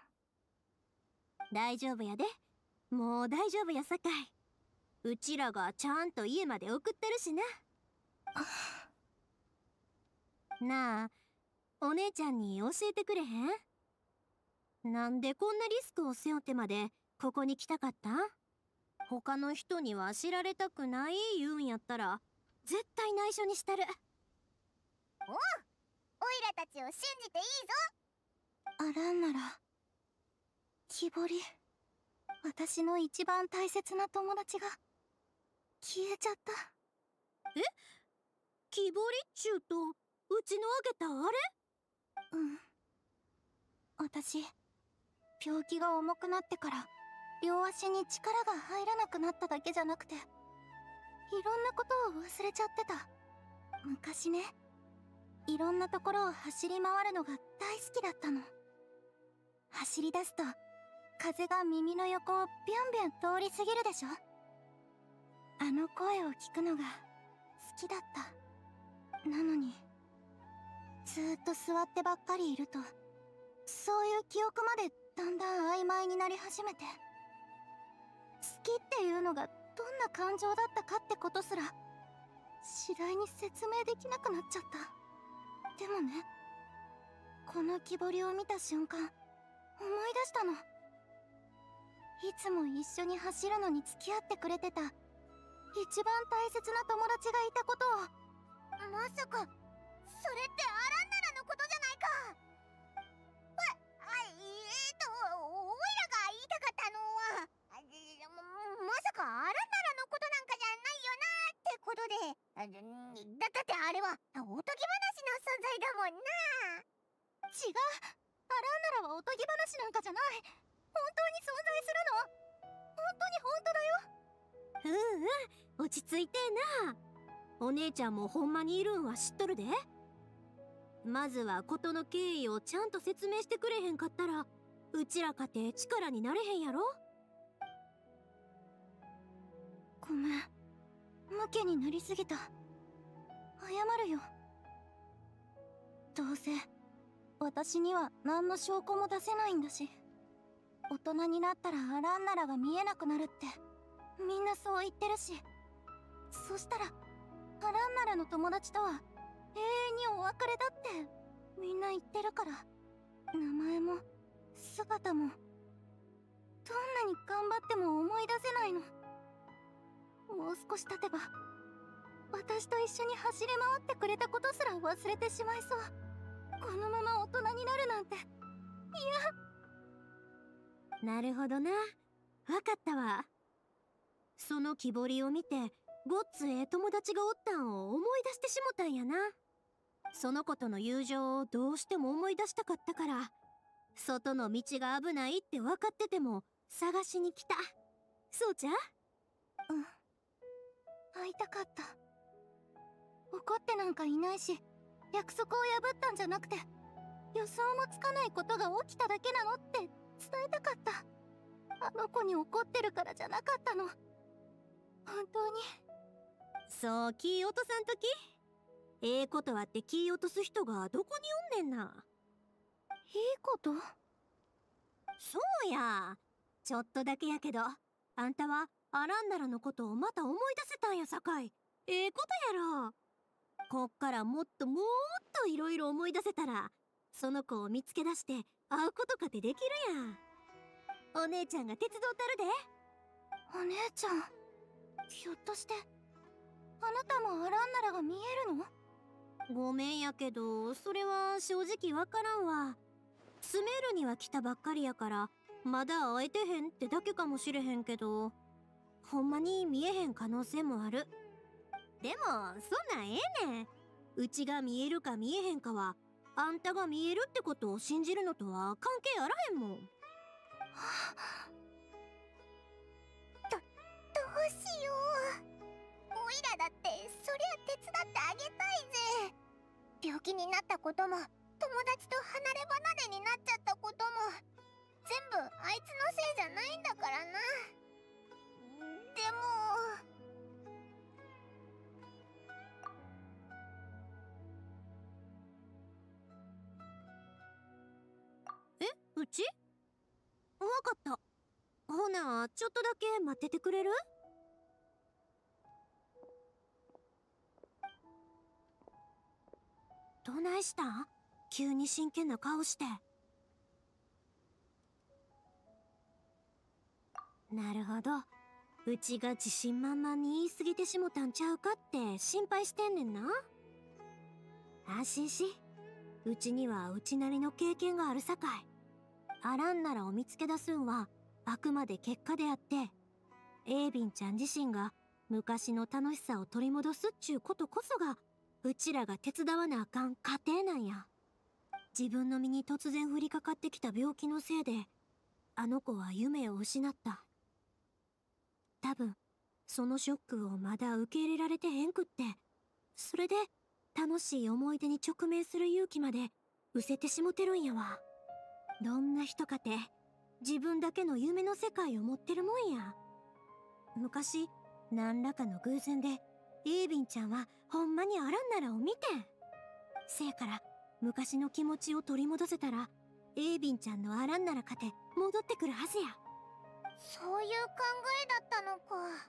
大丈夫やで。もう大丈夫やさかい。うちらがちゃんと家まで送ってるしな。なあ、お姉ちゃんに教えてくれへん？なんでこんなリスクを背負ってまでここに来たかった？他の人には知られたくない言うんやったら絶対内緒にしたる。 おう、オイラたちを信じていいぞ。 あらんなら木彫り、私の一番大切な友達が消えちゃった。 え、木彫りっちゅうとうちのあげたあれ？ うん。私、病気が重くなってから両足に力が入らなくなっただけじゃなくて、いろんなことを忘れちゃってた。昔ね、いろんなところを走り回るのが大好きだったの。走り出すと風が耳の横をビュンビュン通り過ぎるでしょ。あの声を聞くのが好きだった。なのにずーっと座ってばっかりいると、そういう記憶までだんだん曖昧になり始めて、好きっていうのがどんな感情だったかってことすら次第に説明できなくなっちゃった。でもね、この木彫りを見た瞬間思い出したの。いつも一緒に走るのに付き合ってくれてた一番大切な友達がいたことを。 まさかそれってアランナラのことじゃないか。わあえーとオイラが言いたかったのは、あままさかアランナラのことなんかじゃないよなってことで、だだってあれはおとぎ話の存在だもんな。 違う、アランナラはおとぎ話なんかじゃない。本当に存在するの。本当に本当だよ。 うんうん、落ち着いてえな。お姉ちゃんもほんまにいるんは知っとるで。まずは事の経緯をちゃんと説明してくれへんかったら、うちらかて力になれへんやろ。 ごめん、ムキになりすぎた。謝るよ。どうせ私には何の証拠も出せないんだし、大人になったらアランナラが見えなくなるってみんなそう言ってるし、そしたらアランナラの友達とは永遠にお別れだってみんな言ってるから、名前も姿もどんなに頑張っても思い出せないの。もう少し経てば私と一緒に走り回ってくれたことすら忘れてしまいそう。このまま大人になるなんて嫌。 なるほどな、わかったわ。その木彫りを見てごっつええ友達がおったんを思い出してしもたんやな。その子との友情をどうしても思い出したかったから、外の道が危ないって分かってても探しに来た。そうちゃう？ うん、会いたかった。怒ってなんかいないし、約束を破ったんじゃなくて、予想もつかないことが起きただけなのって伝えたかった。あの子に怒ってるからじゃなかったの。本当に。 そう気落とさんとき。ええことはって気落とす人がどこにおんねんな。 いいこと？ そうや。ちょっとだけやけど、あんたはアランナラのことをまた思い出せたんやさかい。ええことやろ。こっからもっともっといろいろ思い出せたら、その子を見つけ出して会うことかてできるやん。お姉ちゃんが手伝うたるで。 お姉ちゃん、ひょっとしてあなたもアランナラが見えるの？ ごめんやけど、それは正直わからんわ。スメルには来たばっかりやからまだ会えてへんってだけかもしれへんけど、ほんまに見えへん可能性もある。でもそんなんええねん。うちが見えるか見えへんかはあんたが見えるってことを信じるのとは関係あらへんもん。 ど、どうしよう。オイラだってそりゃ手伝ってあげたいぜ。病気になったことも友達と離れ離れになっちゃったことも全部あいつのせいじゃないんだからな。でもえ、うち？わかった。ほな、ちょっとだけ待っててくれる？どないしたん？急に真剣な顔して。なるほど。うちが自信満々に言い過ぎてしもたんちゃうかって心配してんねんな。安心し。うちにはうちなりの経験があるさかい。アランナラを見つけ出すんはあくまで結果であって、エイビンちゃん自身が昔の楽しさを取り戻すっちゅうことこそがうちらが手伝わなあかん過程なんや。自分の身に突然降りかかってきた病気のせいであの子は夢を失った。多分そのショックをまだ受け入れられてへんくって、それで楽しい思い出に直面する勇気まで失せてしもてるんやわ。どんな人かて自分だけの夢の世界を持ってるもんや。昔何らかの偶然でエイビンちゃんはほんまにアランナラを見てん。せやから昔の気持ちを取り戻せたらエイビンちゃんのアランナラかて戻ってくるはずや。 そういう考えだったのか。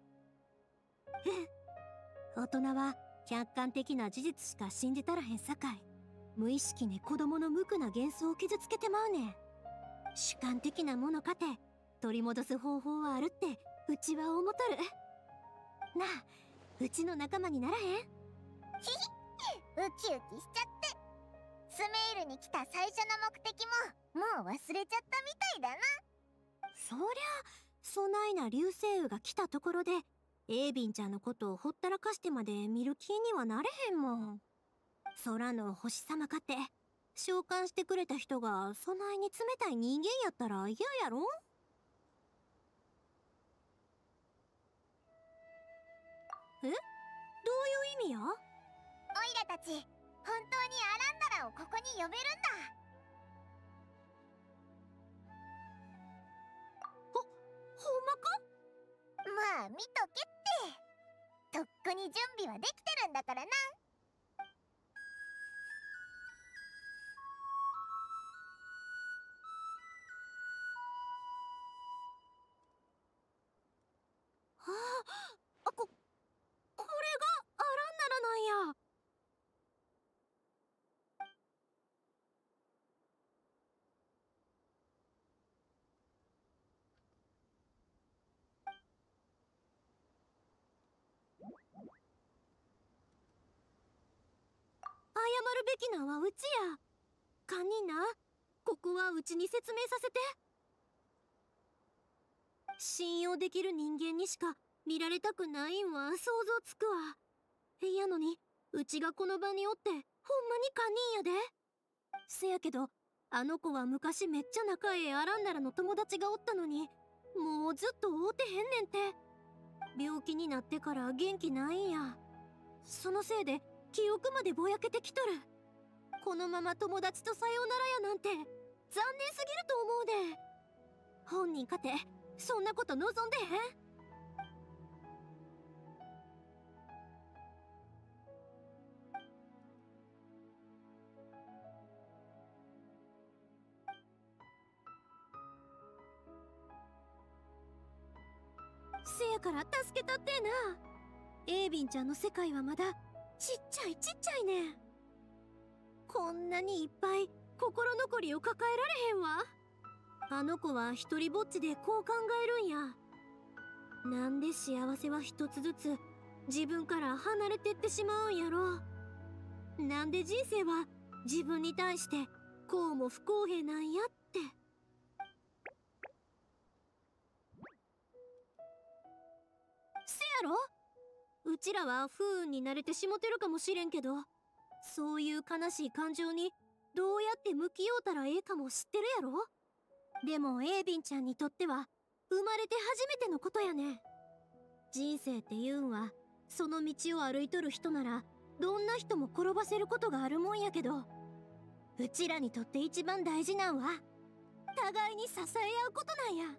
大人は客観的な事実しか信じたらへんさかい、無意識に子供の無垢な幻想を傷つけてまうねん。主観的なものかて取り戻す方法はあるってうちは思とる。なあ、うちの仲間にならへん？ ひひ、ウキウキしちゃって。スメールに来た最初の目的ももう忘れちゃったみたいだな。 そりゃそないな流星雨が来たところでエイビンちゃんのことをほったらかしてまで見る気にはなれへんもん。空の星様かって召喚してくれた人がそないに冷たい人間やったら嫌やろ？え？どういう意味や？ オイラたち本当にアランダラをここに呼べるんだ。 ほ、ほんまか？ まあ見とけって。とっくに準備はできてるんだからな。 はあ、あこ、これがアランナラなんや。謝るべきなんはうちや。堪忍な、ここはうちに説明させて。信用できる人間にしか見られたくないんは想像つくわ。やのにうちがこの場におってほんまに堪忍やで。せやけどあの子は昔めっちゃ仲ええアランナラの友達がおったのにもうずっと会うてへんねんて。病気になってから元気ないんや。そのせいで記憶までぼやけてきとる。このまま友達とさようならやなんて残念すぎると思うで。本人かてそんなこと望んでへん？せやから助けたってな。エイビンちゃんの世界はまだちっちゃいちっちゃいねん。こんなにいっぱい心残りを抱えられへんわ。あの子は一人ぼっちでこう考えるんや。なんで幸せは一つずつ自分から離れてってしまうんやろ。なんで人生は自分に対してこうも不公平なんやって。せやろ？うちらは不運に慣れてしもてるかもしれんけど、そういう悲しい感情にどうやって向き合うたらええかも知ってるやろ？でもエイビンちゃんにとっては生まれて初めてのことやねん。人生っていうんはその道を歩いとる人ならどんな人も転ばせることがあるもんやけど、うちらにとって一番大事なんは互いに支え合うことなんや。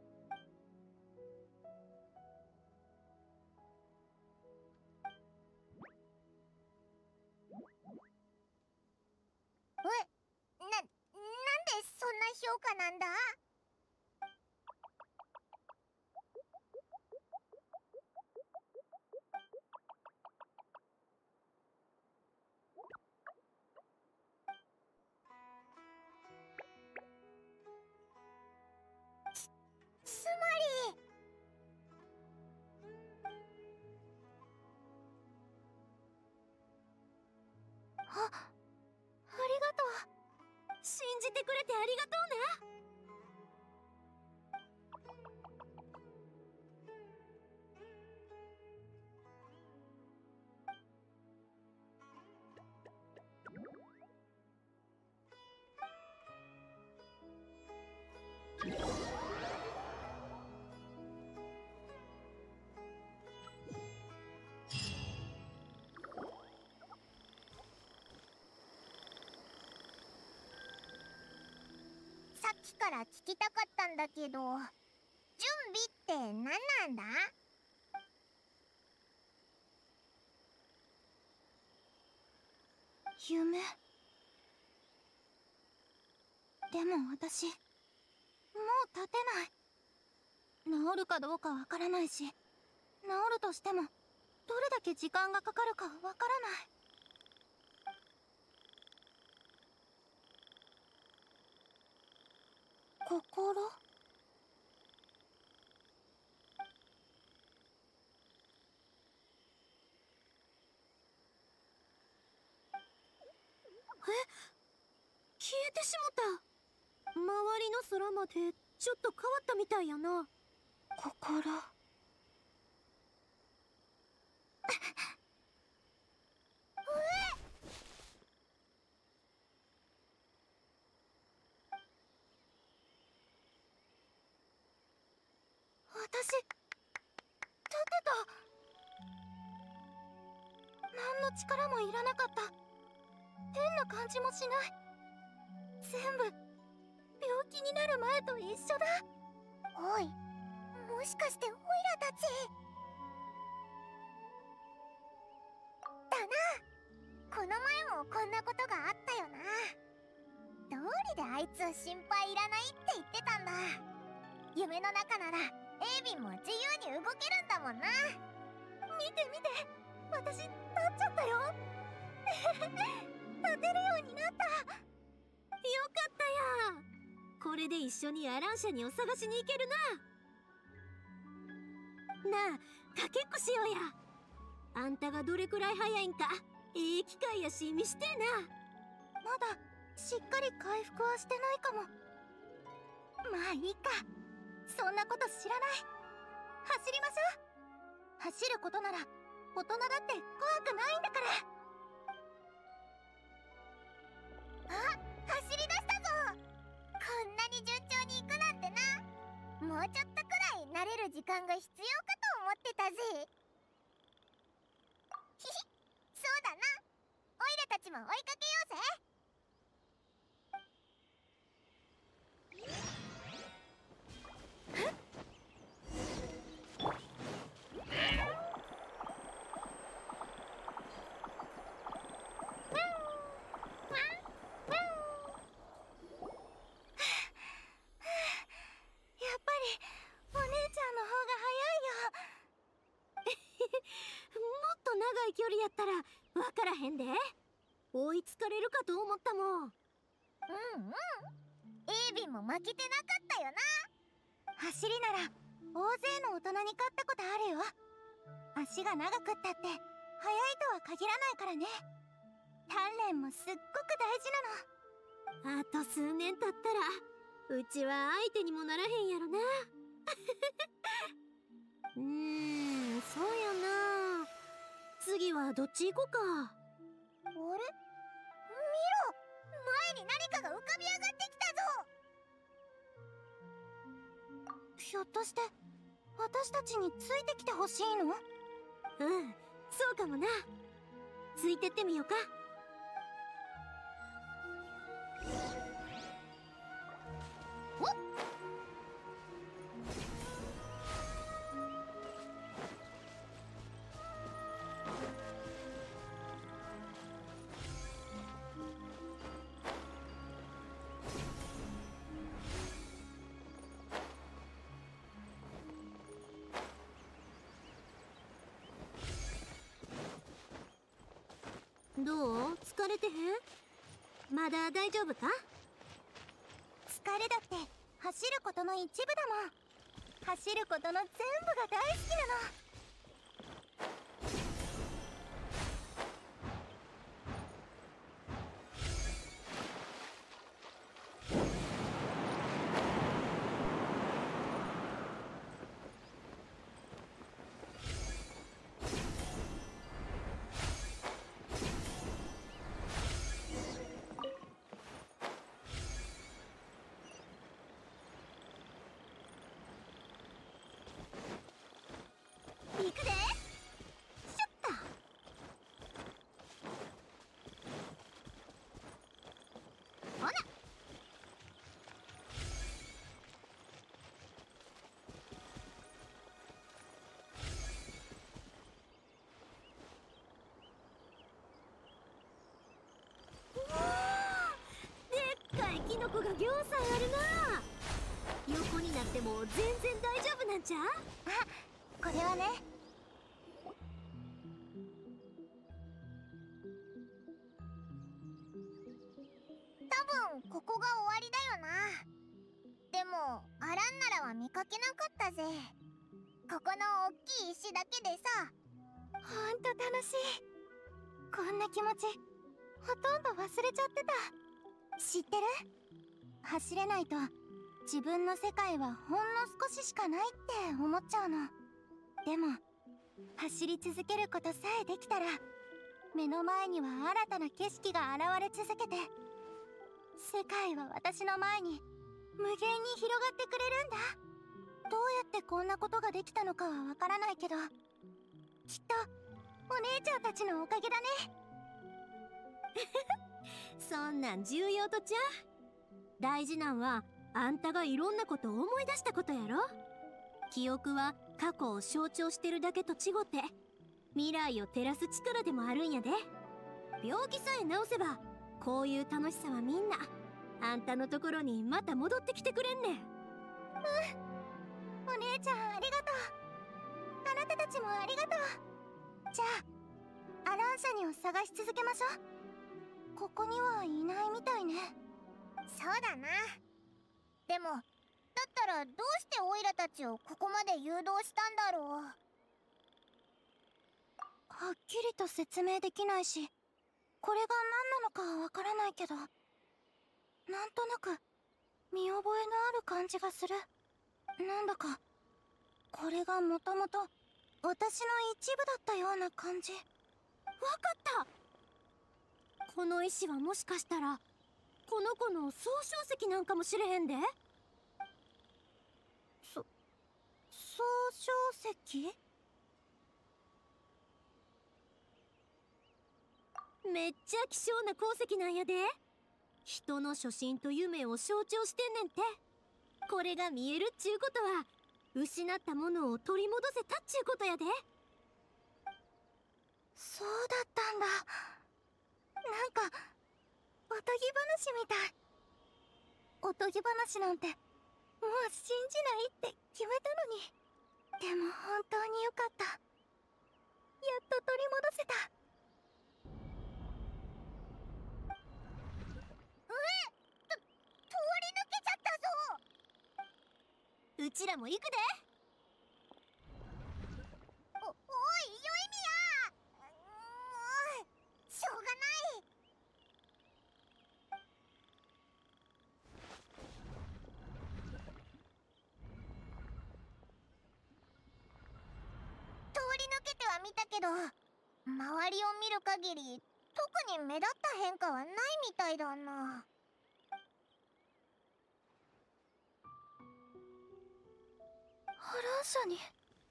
え、な、なんでそんな評価なんだ？つ、つまりあ、ありがとう。 信じてくれてありがとうな。 さっきから聞きたかったんだけど、準備って何なんだ？ 夢。でも私もう立てない。治るかどうかわからないし、治るとしてもどれだけ時間がかかるかわからない。心？ え、消えてしもた。周りの空までちょっと変わったみたいやな。 心。私、立てた。何の力もいらなかった。変な感じもしない。全部病気になる前と一緒だ。 おい、もしかしてオイラたちだな。この前もこんなことがあったよな。どうりであいつ心配いらないって言ってたんだ。夢の中ならエイビンも自由に動けるんだもんな。 見て見て、私立っちゃったよ。立てるようになった。 よかったや。これで一緒にアラン社にお探しに行けるな。なあ、かけっこしようや。あんたがどれくらい早いんかええ機会やし見してな。 まだしっかり回復はしてないかも。まあいいか、そんなこと知らない。走りましょう。走ることなら大人だって怖くないんだから。 あ、走り出したぞ。こんなに順調に行くなんてな。もうちょっとくらい慣れる時間が必要かと思ってたぜ。ひひ、そうだな。オイラたちも追いかけようぜ。 長い距離やったら分からへんで。追いつかれるかと思ったもん。 うんうん、エイビンも負けてなかったよな。 走りなら大勢の大人に勝ったことあるよ。足が長くったって速いとは限らないからね。鍛錬もすっごく大事なの。 あと数年経ったらうちは相手にもならへんやろな。うーん、そうやな。次はどっち行こうか。 あれ？見ろ、前に何かが浮かび上がってきたぞ。 ひょっとして私たちについてきてほしいの？ うん、そうかもな。ついてってみようか。 おっ、 どう？疲れてへん？まだ大丈夫か？ 疲れだって走ることの一部だもん。走ることの全部が大好きなの。 の子がぎょうさんあるな。横になっても全然大丈夫なんちゃう？ あ、これはね。多分ここが終わりだよな。でもアランナラは見かけなかったぜ。ここの大きい石だけでさ。 ほんと楽しい。こんな気持ちほとんど忘れちゃってた。知ってる？走れないと自分の世界はほんの少ししかないって思っちゃうの。でも走り続けることさえできたら、目の前には新たな景色が現れ続けて、世界は私の前に無限に広がってくれるんだ。どうやってこんなことができたのかはわからないけど、きっとお姉ちゃんたちのおかげだね。 そんなん重要とちゃう。大事なんはあんたがいろんなことを思い出したことやろ。記憶は過去を象徴してるだけと違って未来を照らす力でもあるんやで。病気さえ治せばこういう楽しさはみんなあんたのところにまた戻ってきてくれんねん。うん、 お姉ちゃんありがとう。あなたたちもありがとう。じゃあアランシャニを探し続けましょう。ここにはいないみたいね。 そうだな。でもだったらどうしてオイラたちをここまで誘導したんだろう。 はっきりと説明できないし、これが何なのかはわからないけど、なんとなく見覚えのある感じがする。なんだかこれがもともと私の一部だったような感じ。わかった。この石はもしかしたらこの子の総称石なんかもしれへんで。 そ総称石？ めっちゃ希少な鉱石なんやで。人の初心と夢を象徴してんねんて。これが見えるっちゅうことは失ったものを取り戻せたっちゅうことやで。 そうだったんだ。なんかおとぎ話みたい。おとぎ話なんてもう信じないって決めたのに。でも本当によかった。やっと取り戻せた。 え、と通り抜けちゃったぞ。 うちらも行くで。 お、おい、ヨイミヤ。もうしょうがない。通り抜けてはみたけど、周りを見る限り特に目立った変化はないみたいだな。 アランシャニ。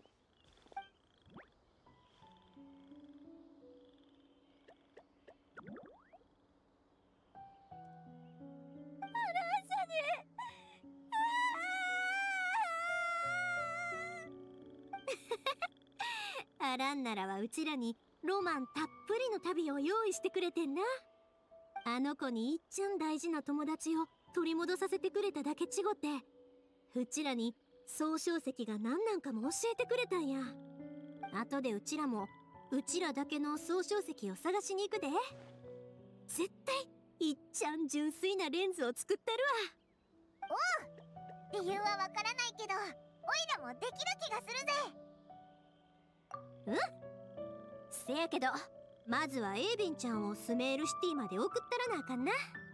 アランシャニ。アランナラはうちらにロマンたっぷりの旅を用意してくれてんな。あの子にいっちゃん大事な友達を取り戻させてくれただけちごって、うちらに総称石が何なんかも教えてくれたんや。後でうちらもうちらだけの総称石を探しに行くで。絶対いっちゃん純粋なレンズを作ってるわ。おう、理由はわからないけどオイラもできる気がするぜ。 うん？せやけどまずはエイビンちゃんをスメールシティまで送ったらなあかんな。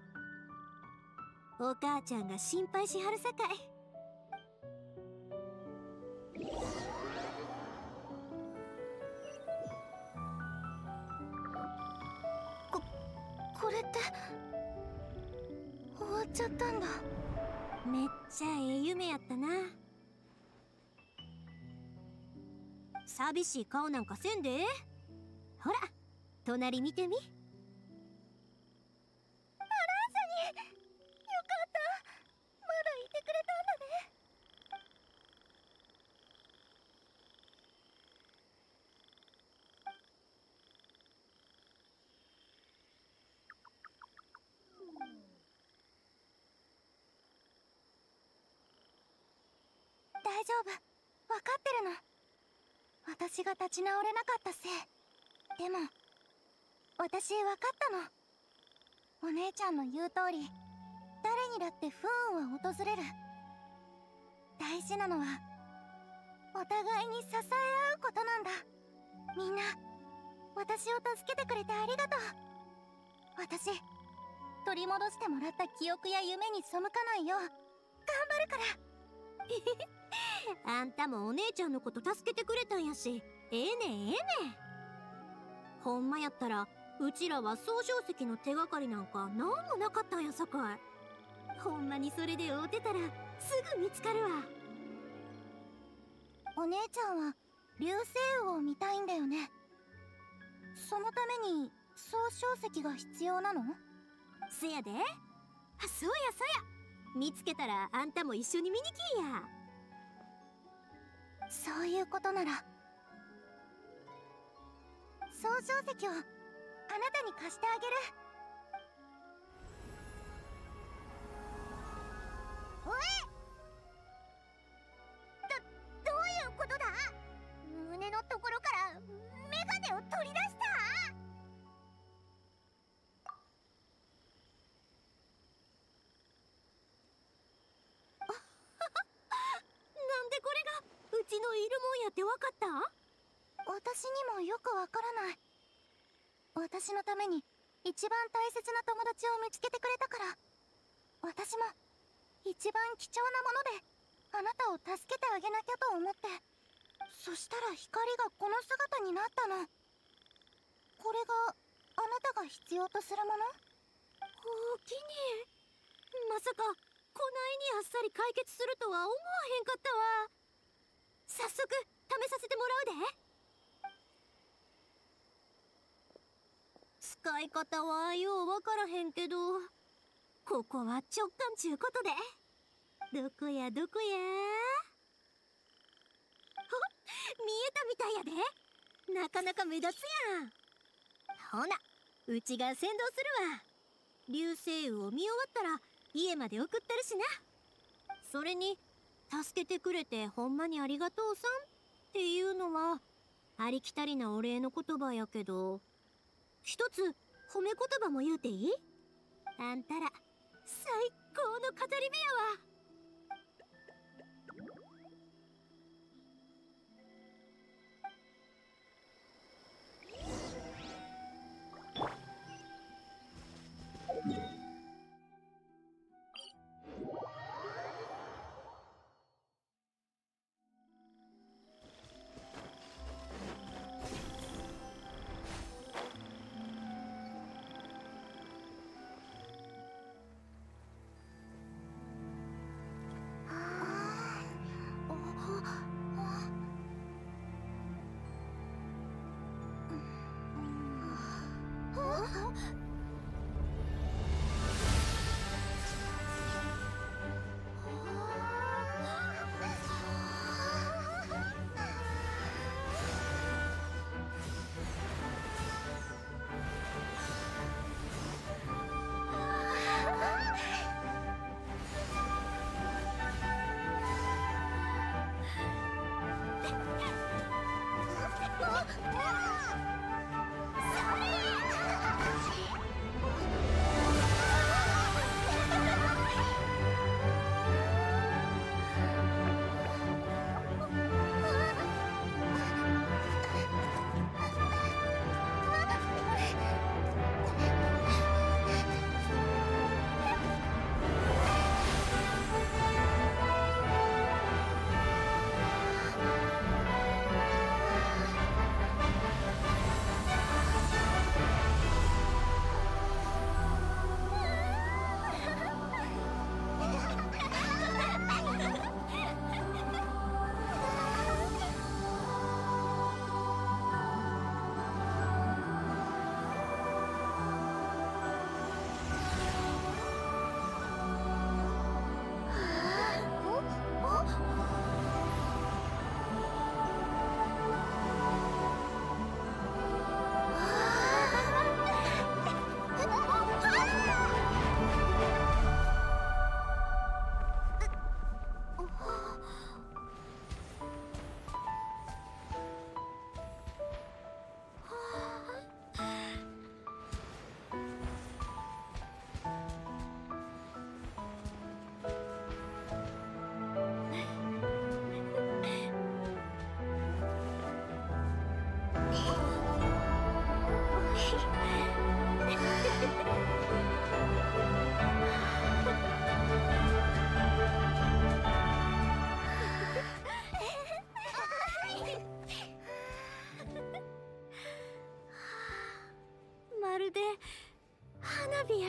お母ちゃんが心配しはるさかい。 ここれって終わっちゃったんだ。 めっちゃええ夢やったな。寂しい顔なんかせんで。ほら隣見てみ。アランサニー、よかった。まだいてくれたんだね。 大丈夫、分かってるの。私が立ち直れなかったせい。でも私分かったの。お姉ちゃんの言う通り、誰にだって不運は訪れる。大事なのはお互いに支え合うことなんだ。みんな私を助けてくれてありがとう。私取り戻してもらった記憶や夢に背かないよう頑張るから。 あんたもお姉ちゃんのこと助けてくれたんやし、ええねんええねん。ほんまやったらうちらは総称石の手がかりなんかなんもなかったんやさかい。ほんまにそれで会うてたらすぐ見つかるわ。 お姉ちゃんは流星雨を見たいんだよね。そのために総称石が必要なの？ せやで。あ、そうやそうや。見つけたらあんたも一緒に見に来いや。 そういうことなら総称石をあなたに貸してあげる。おえ？ど、どういうことだ？胸のところからメガネを取り出した？ なんでこれがうちのいるもんやってわかった？ 私にもよくわからない。私のために一番大切な友達を見つけてくれたから、私も一番貴重なものであなたを助けてあげなきゃと思って。そしたら光がこの姿になったの。これがあなたが必要とするもの？ おおきに。まさかこないにあっさり解決するとは思わへんかったわ。早速試させてもらうで。使い方はようわからへんけど、ここは直感ちゅうことで。どこやどこや。あ、見えたみたいやで。なかなか目立つやん。ほな、うちが先導するわ。流星雨を見終わったら家まで送ったるしな。それに助けてくれてほんまにありがとうさんっていうのはありきたりなお礼の言葉やけど、一つ褒め言葉も言うていい？あんたら最高の語り部やわ。 りゃ。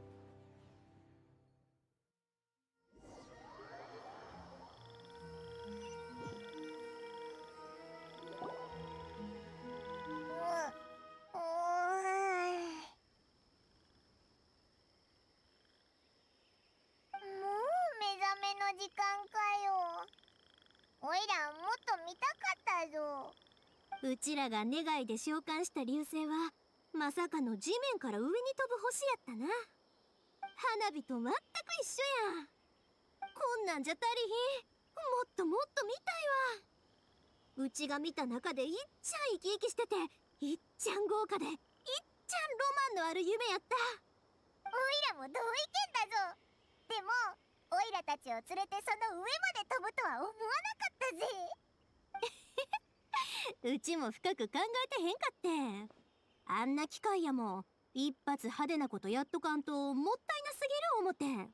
時間かよ。おいらもっと見たかったぞ。 うちらが願いで召喚した流星はまさかの地面から上に飛ぶ星やったな。花火と全く一緒や。こんなんじゃ足りひん。もっともっと見たいわ。うちが見た中でいっちゃん生き生きしてて、いっちゃん豪華で、いっちゃんロマンのある夢やった。 おいらも同意見だぞ。でもオイラたちを連れてその上まで飛ぶとは思わなかったぜ。 うちも深く考えてへんかって。あんな機会やもん一発派手なことやっとかんともったいなすぎる思てん。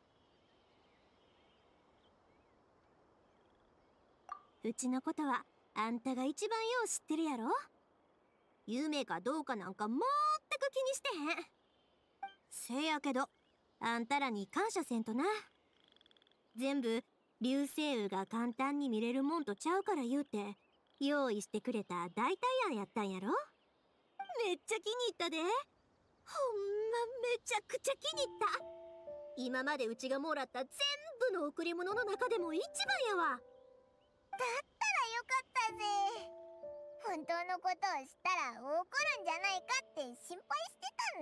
うちのことはあんたが一番よう知ってるやろ。夢かどうかなんか全く気にしてへん。せやけどあんたらに感謝せんとな。全部流星雨が簡単に見れるもんとちゃうから言うて用意してくれた代替案やったんやろ。めっちゃ気に入ったで。ほんまめちゃくちゃ気に入った。今までうちがもらった全部の贈り物の中でも一番やわ。 だったらよかったぜ。本当のことを知ったら怒るんじゃないかって心配してたん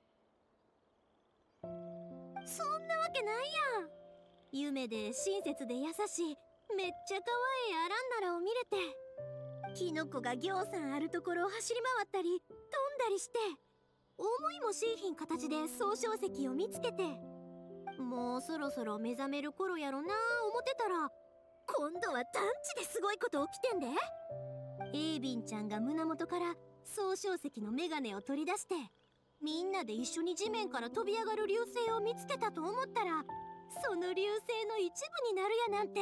だ。 そんなわけないやん。夢で親切で優しいめっちゃ可愛いアランナラを見れて、キノコがぎょうさんあるところを走り回ったり飛んだりして、思いもしいひん形で総称石を見つけて、もうそろそろ目覚める頃やろな思ってたら、今度は団地ですごいこと起きてんで。エイビンちゃんが胸元から総称石のメガネを取り出して、みんなで一緒に地面から飛び上がる流星を見つけたと思ったら、その流星の一部になるやなんて。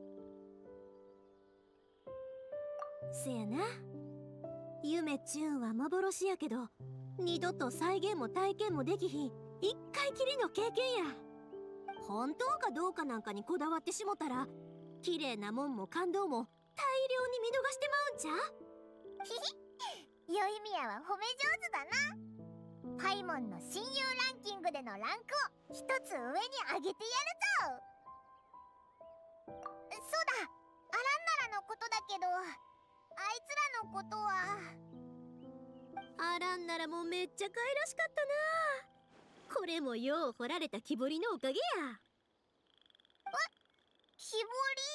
せやな、夢っちゅうんは幻やけど二度と再現も体験もできひん一回きりの経験や。本当かどうかなんかにこだわってしもたら、綺麗なもんも感動も大量に見逃してまうんちゃう。 ひひ、よいみやは褒め上手だな。パイモンの親友ランキングでのランクを一つ上に上げてやるぞ。そうだ、アランナラのことだけど、あいつらのことは。 アランナラもめっちゃ可愛らしかったな。これもよう掘られた木彫りのおかげや。 え、木彫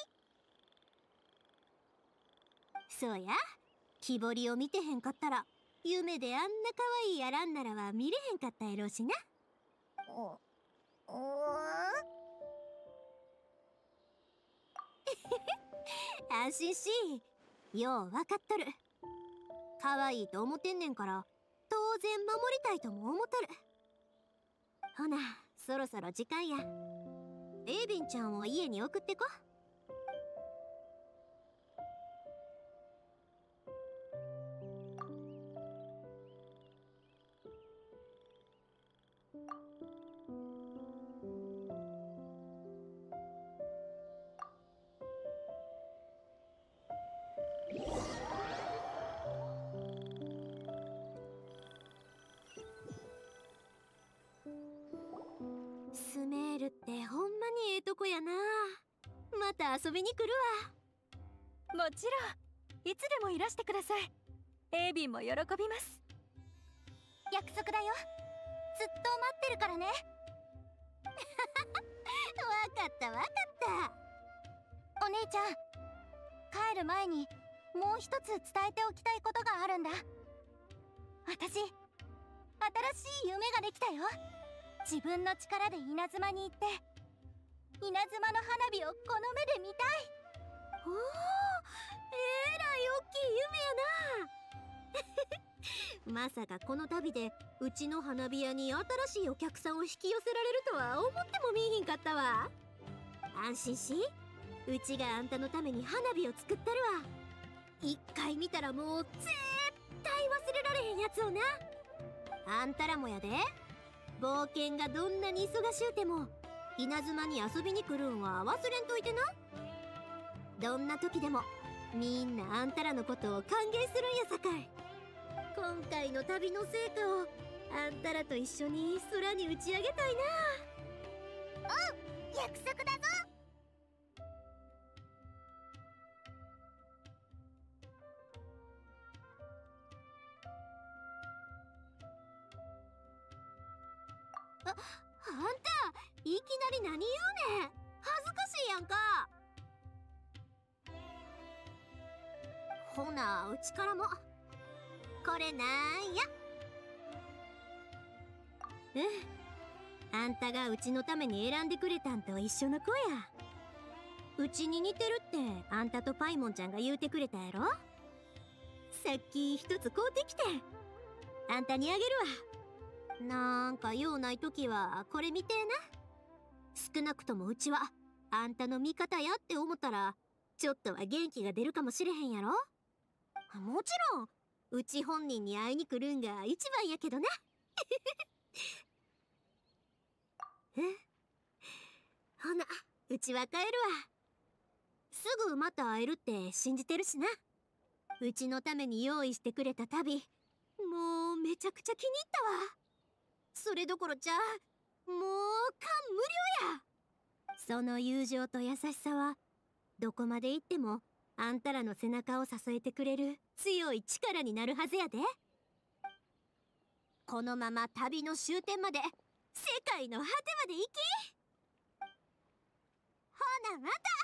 り？そうや、木彫りを見てへんかったら夢であんな可愛いアランナラは見れへんかったやろうしな。 お、お安心し、よう分かっとる。可愛いと思ってんねんから当然守りたいとも思っとる。ほなそろそろ時間や。エイビンちゃんを家に送ってこ。スメールってほんまにええとこやな。また遊びに来るわ。もちろん、いつでもいらしてください。エイビンも喜びます。 約束だよ。ずっと待ってるからね。 わかったわかった。 お姉ちゃん、帰る前にもう一つ伝えておきたいことがあるんだ。私、新しい夢ができたよ。自分の力で稲妻に行って稲妻の花火をこの目で見たい。 おお、えらい大きい夢やな。まさかこの旅でうちの花火屋に新しいお客さんを引き寄せられるとは思っても見えひんかったわ。安心し、うちがあんたのために花火を作ったるわ。一回見たらもう絶対忘れられへんやつをな。あんたらもやで。 冒険がどんなに忙しゅうても稲妻に遊びに来るんは忘れんといてな。どんな時でもみんなあんたらのことを歓迎するんやさかい。今回の旅の成果をあんたらと一緒に空に打ち上げたいな。 おう、約束だぞ。 あ、あんたいきなり何言うねん。恥ずかしいやんか。ほなうちからもこれなんや。うん、あんたがうちのために選んでくれたんと一緒の子や。うちに似てるってあんたとパイモンちゃんが言うてくれたやろ。さっき一つ買うてきてあんたにあげるわ。なんか用ない時はこれ見てえな。少なくともうちはあんたの味方やって思ったらちょっとは元気が出るかもしれへんやろ。もちろんうち本人に会いに来るんが一番やけどな。うん、ほなうちは帰るわ。すぐまた会えるって信じてるしな。うちのために用意してくれた旅もうめちゃくちゃ気に入ったわ。それどころじゃもう感無量や。その友情と優しさはどこまで行ってもあんたらの背中を支えてくれる強い力になるはずやで。このまま旅の終点まで世界の果てまで行き。ほなまた。